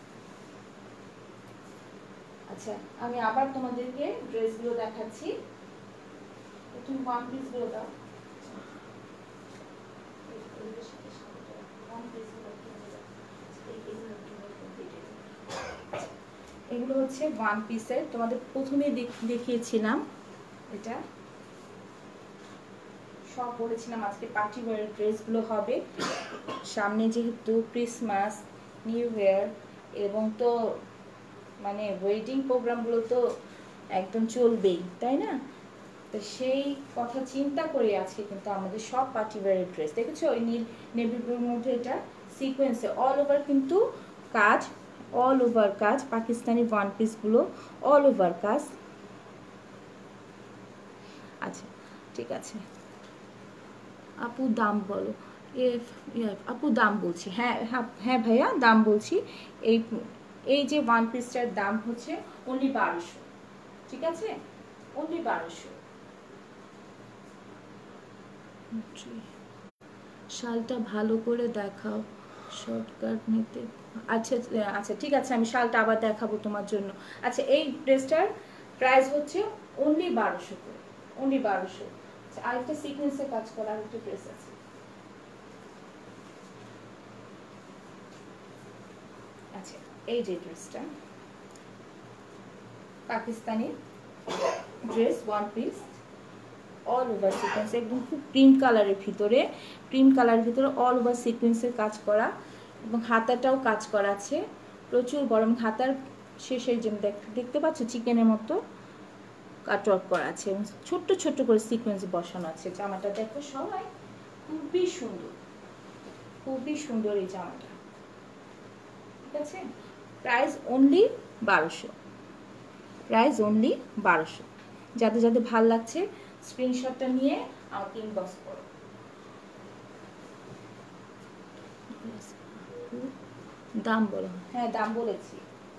আচ্ছা, আমি আবার তোমাদেরকে ড্রেসগুলো দেখাচ্ছি, তুমি ওয়ান পিসগুলো দাও। এগুলো হচ্ছে ওয়ান পিসের, তোমাদের প্রথমে দেখিয়েছিলাম, এটা সব বলেছিলাম আজকে পার্টি ওয়্যার ড্রেসগুলো হবে। সামনে যেহেতু ক্রিসমাস, নিউ ইয়ার এবং তো মানে ওয়েডিং প্রোগ্রামগুলো তো একদম চলবেই, তাই না? তো সেই কথা চিন্তা করে আছে কিন্তু আমাদের সব পার্টি ওয়্যারের ড্রেস দেখেছো, ওই নীল নেভি ব্লুর মধ্যে এটা সিকোয়েন্সে অল ওভার কিন্তু কাজ, অল ওভার কাজ, পাকিস্তানি ওয়ান পিসগুলো অল ওভার কাজ। আচ্ছা ঠিক আছে আপু, দাম বলো। আপু দাম বলছি, হ্যাঁ হ্যাঁ হ্যাঁ ভাইয়া দাম বলছি। এই এই যে ওয়ান পিসটার দাম হচ্ছে অনলি 1200। ঠিক আছে, অনলি 1200। শালটা ভালো করে দেখাও, শর্টকাট নিতে। আচ্ছা আচ্ছা ঠিক আছে, আমি শালটা আবার দেখাবো তোমার জন্য। আচ্ছা, এই ড্রেসটার প্রাইস হচ্ছে অনলি 1200 করে, অনলি 1200। আচ্ছা, আরেকটা সিকোয়েন্সের কাজ করা আরেকটা ড্রেস আছে। আচ্ছা, এই যে ড্রেসটা Pakistani dress one piece all over sequence, একদম খুব ক্রিম কালারের ভিতরে, ক্রিম কালারের ভিতরে অল ওভার সিকোয়েন্সের কাজ করা, এবং হাতাটাও কাজ করা আছে প্রচুর বড়, হাতার শেষে যে দেখতে পাচ্ছ চিকেনের মতো কাটওয়ার্ক করা আছে এবং ছোট্ট ছোট্ট করে সিকোয়েন্স বসানো আছে। জামাটা দেখো সবাই, খুবই সুন্দর, খুবই সুন্দর এই জামাটা। ঠিক আছে, প্রাইস অনলি 1200, প্রাইস অনলি 1200। যাদের যাদের ভাল লাগছে স্ক্রিনশটটা নিয়ে আমাকে ইনবক্স করো। দাম বলো, হ্যাঁ দাম বলেছি।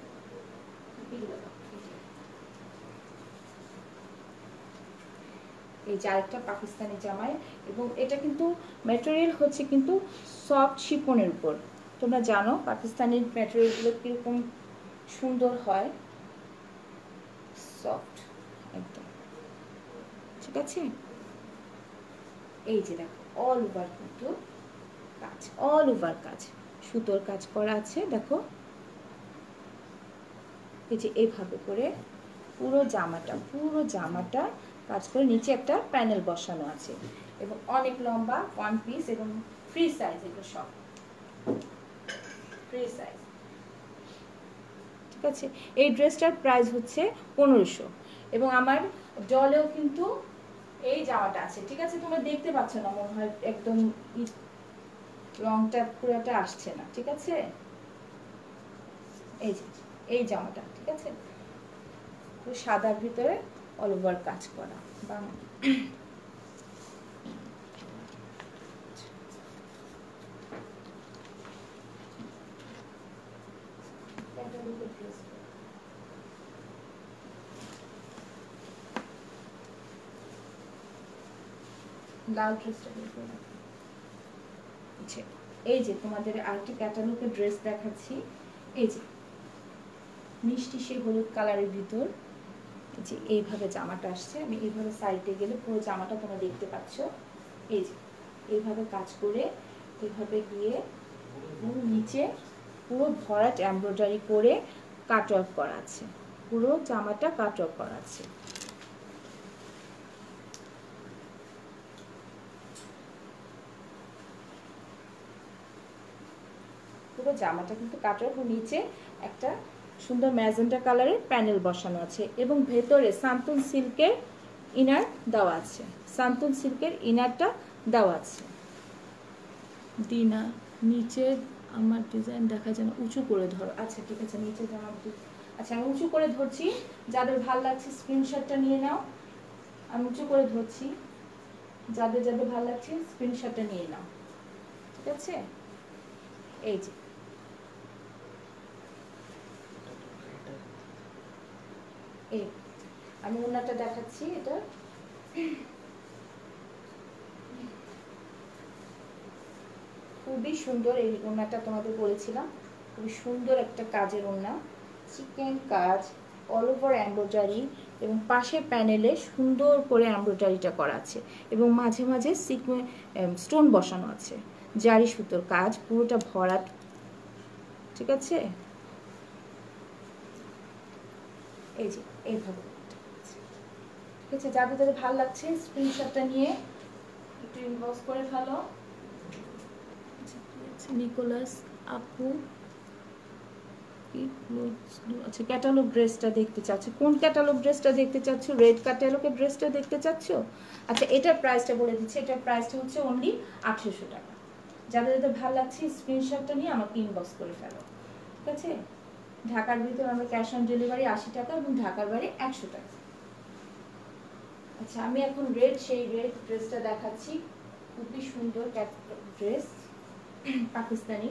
এই যে আরেকটা পাকিস্তানি জামাই, এবং এটা কিন্তু ম্যাটেরিয়াল হচ্ছে কিন্তু সফট শিফনের উপর। তোমরা জানো পাকিস্তানি ম্যাটেরিয়ালগুলো কিরকম সুন্দর হয়, সফট একদম। ঠিক আছে, এই যে দেখো অল ওভার কিন্তু কাজ, অল ওভার কাজ, সুতোর কাজ করা আছে দেখো। এই যে এইভাবে করে পুরো জামাটা কাজ করে, নিচে একটা প্যানেল বসানো আছে এবং অনেক লম্বা ওয়ান পিস এবং ফ্রি সাইজ, এগুলো সব ফ্রি সাইজ। ঠিক আছে, এই ড্রেসটার প্রাইস হচ্ছে 1500, এবং আমার ডলেও কিন্তু এই জামাটা আছে। ঠিক আছে, তোমরা দেখতে পাচ্ছ না মনে হয়, একদম রংটা পুরোটা আসছে না। ঠিক আছে, এই যে এই জামাটা, ঠিক আছে, সাদার ভিতরে অল ওভার কাজ করা। লাল ড্রেসটা আচ্ছা, এই যে তোমাদের আরেকটি ক্যাটালগের ড্রেস দেখাচ্ছি। এই যে মিষ্টি সে হলুদ কালারের ভিতর, যে এইভাবে জামাটা আসছে, আমি এইভাবে সাইডে গেলে পুরো জামাটা তোমরা দেখতে পাচ্ছ। এই যে এইভাবে কাজ করে এইভাবে গিয়ে নিচে পুরো ভরাট এমব্রয়ডারি করে কাটওয়ার্ক করা আছে, পুরো জামাটা কাটওয়ার্ক করা আছে। পুরো জামাটা কিন্তু কাটওয়ার্ক, নিচে একটা সুন্দর ম্যাজেন্টা কালারের প্যানেল বসানো আছে এবং ভেতরে সান্তুন সিল্কের ইনার দেওয়া আছে, সান্তুন সিল্কের ইনারটা দেওয়া আছে। দিনা নিচে আমার ডিজাইন দেখা যায় না, উঁচু করে ধরো। আচ্ছা ঠিক আছে, নিচে জামা, আচ্ছা আমি উঁচু করে ধরছি, যাদের ভালো লাগছে স্ক্রিনশটটা নিয়ে নাও। আমি উঁচু করে ধরছি, যাদের যাদের ভালো লাগছে স্ক্রিনশটটা নিয়ে নাও, ঠিক আছে? এই যে এই আমি ওনাটা দেখাচ্ছি, এটা খুবই সুন্দর। এই ওনাটা তোমাদের বলেছিলাম খুবই সুন্দর একটা কাজের ওনা, চিকেন কাজ, অল ওভার এমব্রয়ডারি এবং পাশের প্যানেলে সুন্দর করে এমব্রয়ডারিটা করা আছে এবং মাঝে মাঝে স্টোন বসানো আছে, জারি সুতোর কাজ, পুরোটা ভরাট, ঠিক আছে? এই যে এইভাবে, ঠিক আছে? যাদের যাদের ভালো লাগছে স্ক্রিনশটটা নিয়ে একটু ইনবক্স করে ফেলো। নিকোলাস আপু আচ্ছা ক্যাটালগ ড্রেসটা দেখতে চাচ্ছ, কোন ক্যাটালগ ড্রেসটা দেখতে চাচ্ছ? রেড ক্যাটালগের ড্রেসটা দেখতে চাচ্ছ? আচ্ছা এটার প্রাইসটা বলে দিচ্ছি, এটার প্রাইসটা হচ্ছে অনলি 800 টাকা। যাদের যাদের ভালো লাগছে স্ক্রিনশটটা নিয়ে আমাকে ইনবক্স করে ফেলো, ঠিক আছে? ঢাকার ভিতরে আমরা ক্যাশ অন ডেলিভারি 80 টাকা এবং ঢাকার বাইরে 100 টাকা। আচ্ছা আমি এখন সেই রেড ড্রেসটা দেখাচ্ছি, খুবই সুন্দর ক্যাটালগ ড্রেস, পাকিস্তানি।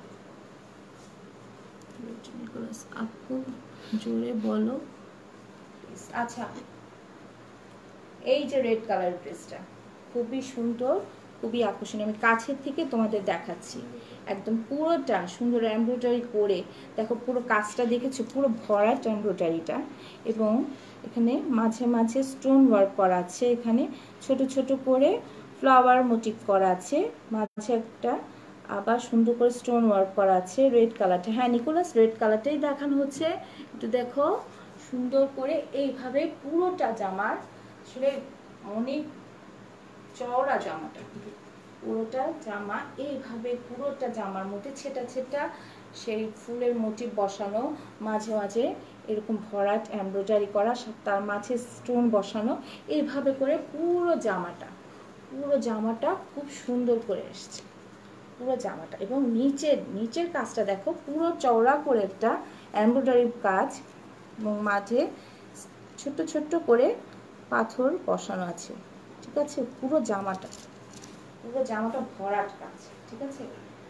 আপু জোরে বলো। আচ্ছা এই যে রেড কালার ড্রেসটা খুবই সুন্দর, খুবই আকর্ষণীয়। আমি কাছের থেকে তোমাদের দেখাচ্ছি, একদম পুরোটা সুন্দর এমব্রয়ডারি করে দেখো, পুরো কাজটা দেখেছো, পুরো ভরাট এমব্রয়ডারিটা এবং এখানে মাঝে মাঝে স্টোন ওয়ার্ক করা আছে, এখানে ছোট ছোট করে ফ্লাওয়ার মোটিভ করা আছে, মাঝে একটা আবার সুন্দর করে স্টোন ওয়ার্ক করা আছে। রেড কালারটা, হ্যাঁ নিকোলাস রেড কালারটাই দেখানো হচ্ছে, একটু দেখো সুন্দর করে এইভাবে পুরোটা জামার, আসলে অনেক চওড়া জামাটা, পুরোটা জামা এইভাবে পুরোটা জামার মধ্যে ছেটা ছেটা সেই ফুলের মোটিভ বসানো, মাঝে মাঝে এরকম ভরাট এমব্রয়ডারি করা, তার মাঝে স্টোন বসানো, এইভাবে করে পুরো জামাটা খুব সুন্দর করে এসছে পুরো জামাটা। এবং নিচের কাজটা দেখো, পুরো চওড়া করে একটা এমব্রয়ডারি কাজ এবং মাঝে ছোট্ট ছোট্ট করে পাথর বসানো আছে, ঠিক আছে? পুরো জামাটা ভরাট কাজ, ঠিক আছে?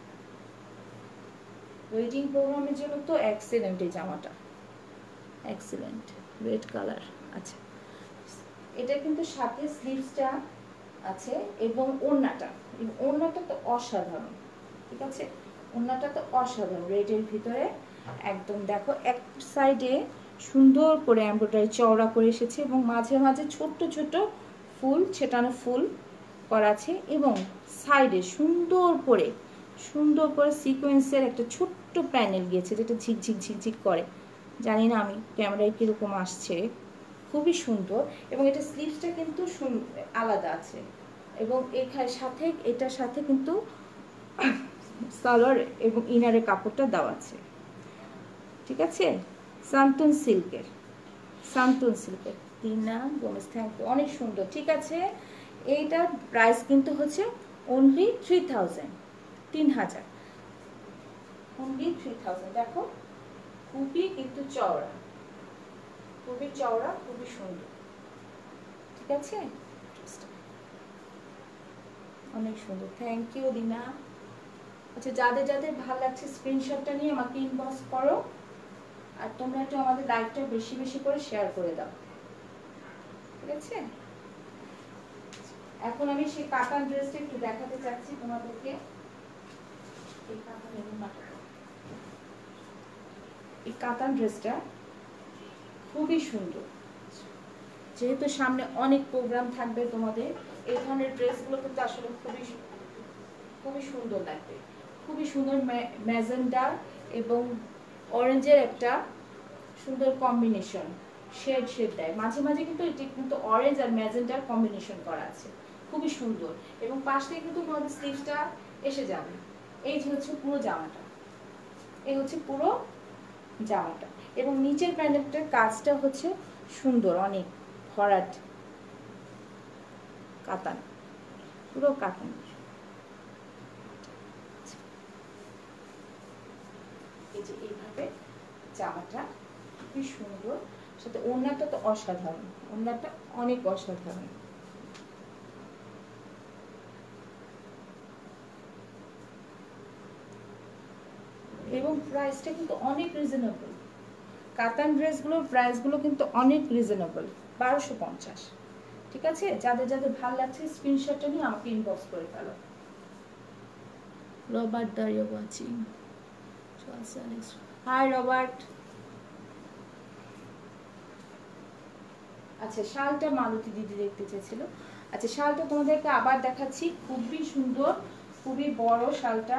ওয়েডিং প্রোগ্রামের জন্য তো এক্সেলেন্ট এই জামাটা, এক্সেলেন্ট রেড কালার। আচ্ছা এটা কিন্তু সাথে স্লিভসটা আছে এবং ওড়নাটা তো অসাধারণ, ঠিক আছে? ওড়নাটা তো অসাধারণ, রেডের ভিতরে একদম দেখো এক সাইডে সুন্দর করে এমব্রয়ডারি চওড়া করে এসেছে এবং মাঝে মাঝে ছোট্ট ছোট ফুল, ছেটানো ফুল করা আছে এবং সাইডে সুন্দর করে সিকোয়েন্সের একটা ছোট্ট প্যানেল গিয়েছে, যেটা ঝিকঝিক ঝিকঝিক করে, জানি না আমি ক্যামেরায় কিরকম আসছে, খুবই সুন্দর। এবং এটা স্লিভসটা কিন্তু আলাদা আছে এবং এটার সাথে কিন্তু সালোয়ার এবং ইনারের কাপড়টা দেওয়া আছে, ঠিক আছে? সান্তুন সিল্কের তিনা গোমেজ, থ্যাংক ইউ, অনেক সুন্দর, ঠিক আছে? এইটার প্রাইস কিন্তু হচ্ছে অনলি 3000, 3000, অনলি 3000। দেখো খুবই কিন্তু চওড়া, খুবই সুন্দর, ঠিক আছে? অনেক সুন্দর, থ্যাংক ইউ দিনা। আচ্ছা যাদের যাদের ভালো লাগছে স্ক্রিনশটটা নিয়ে আমাকে ইনবক্স করো, আর তোমরা একটু আমাদের লাইভটা বেশি বেশি করে শেয়ার করে দাও, ঠিক আছে? এখন আমি সেই কাতান ড্রেসটা একটু দেখাতে চাচ্ছি তোমাদেরকে। এই কাতান ড্রেসটা খুবই সুন্দর, যেহেতু সামনে অনেক প্রোগ্রাম থাকবে তোমাদের, এই ধরনের ড্রেসগুলো কিন্তু আসলে খুবই সুন্দর লাগবে, খুবই সুন্দর ম্যাজেন্ডা এবং অরেঞ্জের একটা সুন্দর কম্বিনেশন, শেড দেয় মাঝে মাঝে, কিন্তু এটি কিন্তু অরেঞ্জ আর ম্যাজেন্ডার কম্বিনেশন করা আছে, খুবই সুন্দর। এবং পাশ থেকে কিন্তু তোমাদের স্লিভসটা এসে যাবে, এই যে হচ্ছে পুরো জামাটা, এই হচ্ছে পুরো জামাটা। এবং নিচের প্যানেলটার কাজটা হচ্ছে সুন্দর, অনেক ভরাট কাতান, পুরো কাতান। এই যে এইভাবে জামাটা খুবই সুন্দর, সাথে ওড়নাটা তো অসাধারণ, ওড়নাটা অনেক অসাধারণ। এবং প্রাইসটা কিন্তু অনেক রিজনেবল, কাতান ড্রেসগুলোর প্রাইসগুলো কিন্তু অনেক রিজনেবল, 1250। ঠিক আছে, যাদের যাদের ভালো লাগছে স্ক্রিনশটটা নিয়ে আমাকে ইনবক্স করে ফেলো। রবার্ট দাঁড়িয়ে ওয়াচিং, হাই রবার্ট। আচ্ছা, শালটা মালতী দিদি দেখতে চেয়েছিল। আচ্ছা, শালটা তোমাদেরকে আবার দেখাচ্ছি, খুবই সুন্দর, খুবই বড় শালটা।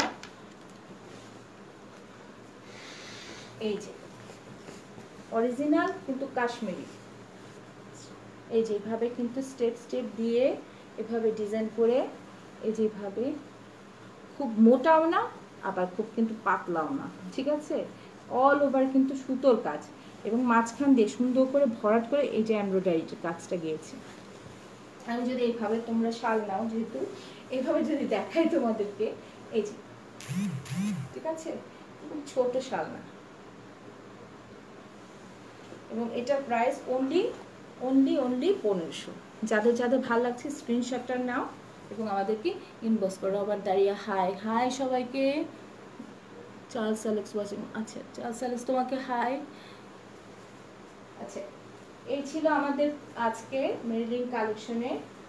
এই যে অরিজিনাল কিন্তু কাশ্মীরি, এই যে এইভাবে কিন্তু স্টেপ স্টেপ দিয়ে এভাবে ডিজাইন করে, এই যেভাবে খুব মোটাও না আবার খুব কিন্তু পাতলাও না, ঠিক আছে। অল ওভার কিন্তু সুতোর কাজ, এবং মাঝখান দিয়ে সুন্দর করে ভরাট করে এই যে এমব্রয়ডারি কাজটা গিয়েছে। আমি যদি এইভাবে তোমরা শাল নাও, যেহেতু এইভাবে যদি দেখাই তোমাদেরকে, এই যে ঠিক আছে, খুব ছোট শাল না। এবং এটার প্রাইস অনলি 1500। যাদের যাদের ভালো লাগছে স্ক্রিনশটটা নাও এবং আমাদেরকে ইনবক্স করো। আবার দাঁড়িয়ে হাই হাই সবাইকে। চার্লস অ্যালেক্স ওয়াচিং, আচ্ছা চার্লস অ্যালেক্স তোমাকে হাই। আচ্ছা, এই ছিল আমাদের আজকে মেরিলিন কালেকশনে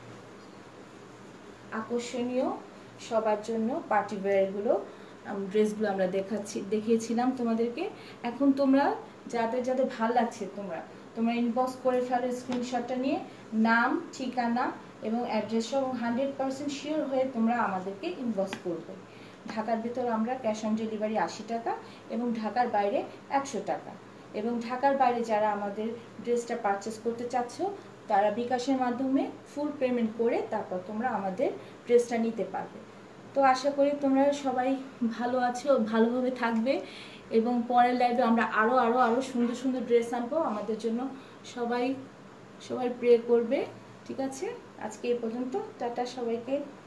আকর্ষণীয় সবার জন্য পার্টি ওয়্যারগুলো, ড্রেসগুলো আমরা দেখিয়েছিলাম তোমাদেরকে। এখন তোমরা যাদের যাদের ভাল লাগছে তোমরা ইনবক্স করে ফেলো স্ক্রিনশটটা নিয়ে, নাম, ঠিকানা এবং অ্যাড্রেস সহ 100% শিওর হয়ে তোমরা আমাদেরকে ইনবক্স করবে। ঢাকার ভিতর আমরা ক্যাশ অন ডেলিভারি 80 টাকা এবং ঢাকার বাইরে 100 টাকা। এবং ঢাকার বাইরে যারা আমাদের ড্রেসটা পারচেস করতে চাচ্ছ, তারা বিকাশের মাধ্যমে ফুল পেমেন্ট করে তারপর তোমরা আমাদের ড্রেসটা নিতে পারবে। তো আশা করি তোমরা সবাই ভালো আছো, ভালোভাবে থাকবে, এবং পরের লাইভে আমরা আরও আরও আরও সুন্দর সুন্দর ড্রেস আনবো। আমাদের জন্য সবাই প্রে করবে, ঠিক আছে। আজকে এই পর্যন্ত, টাটা সবাইকে।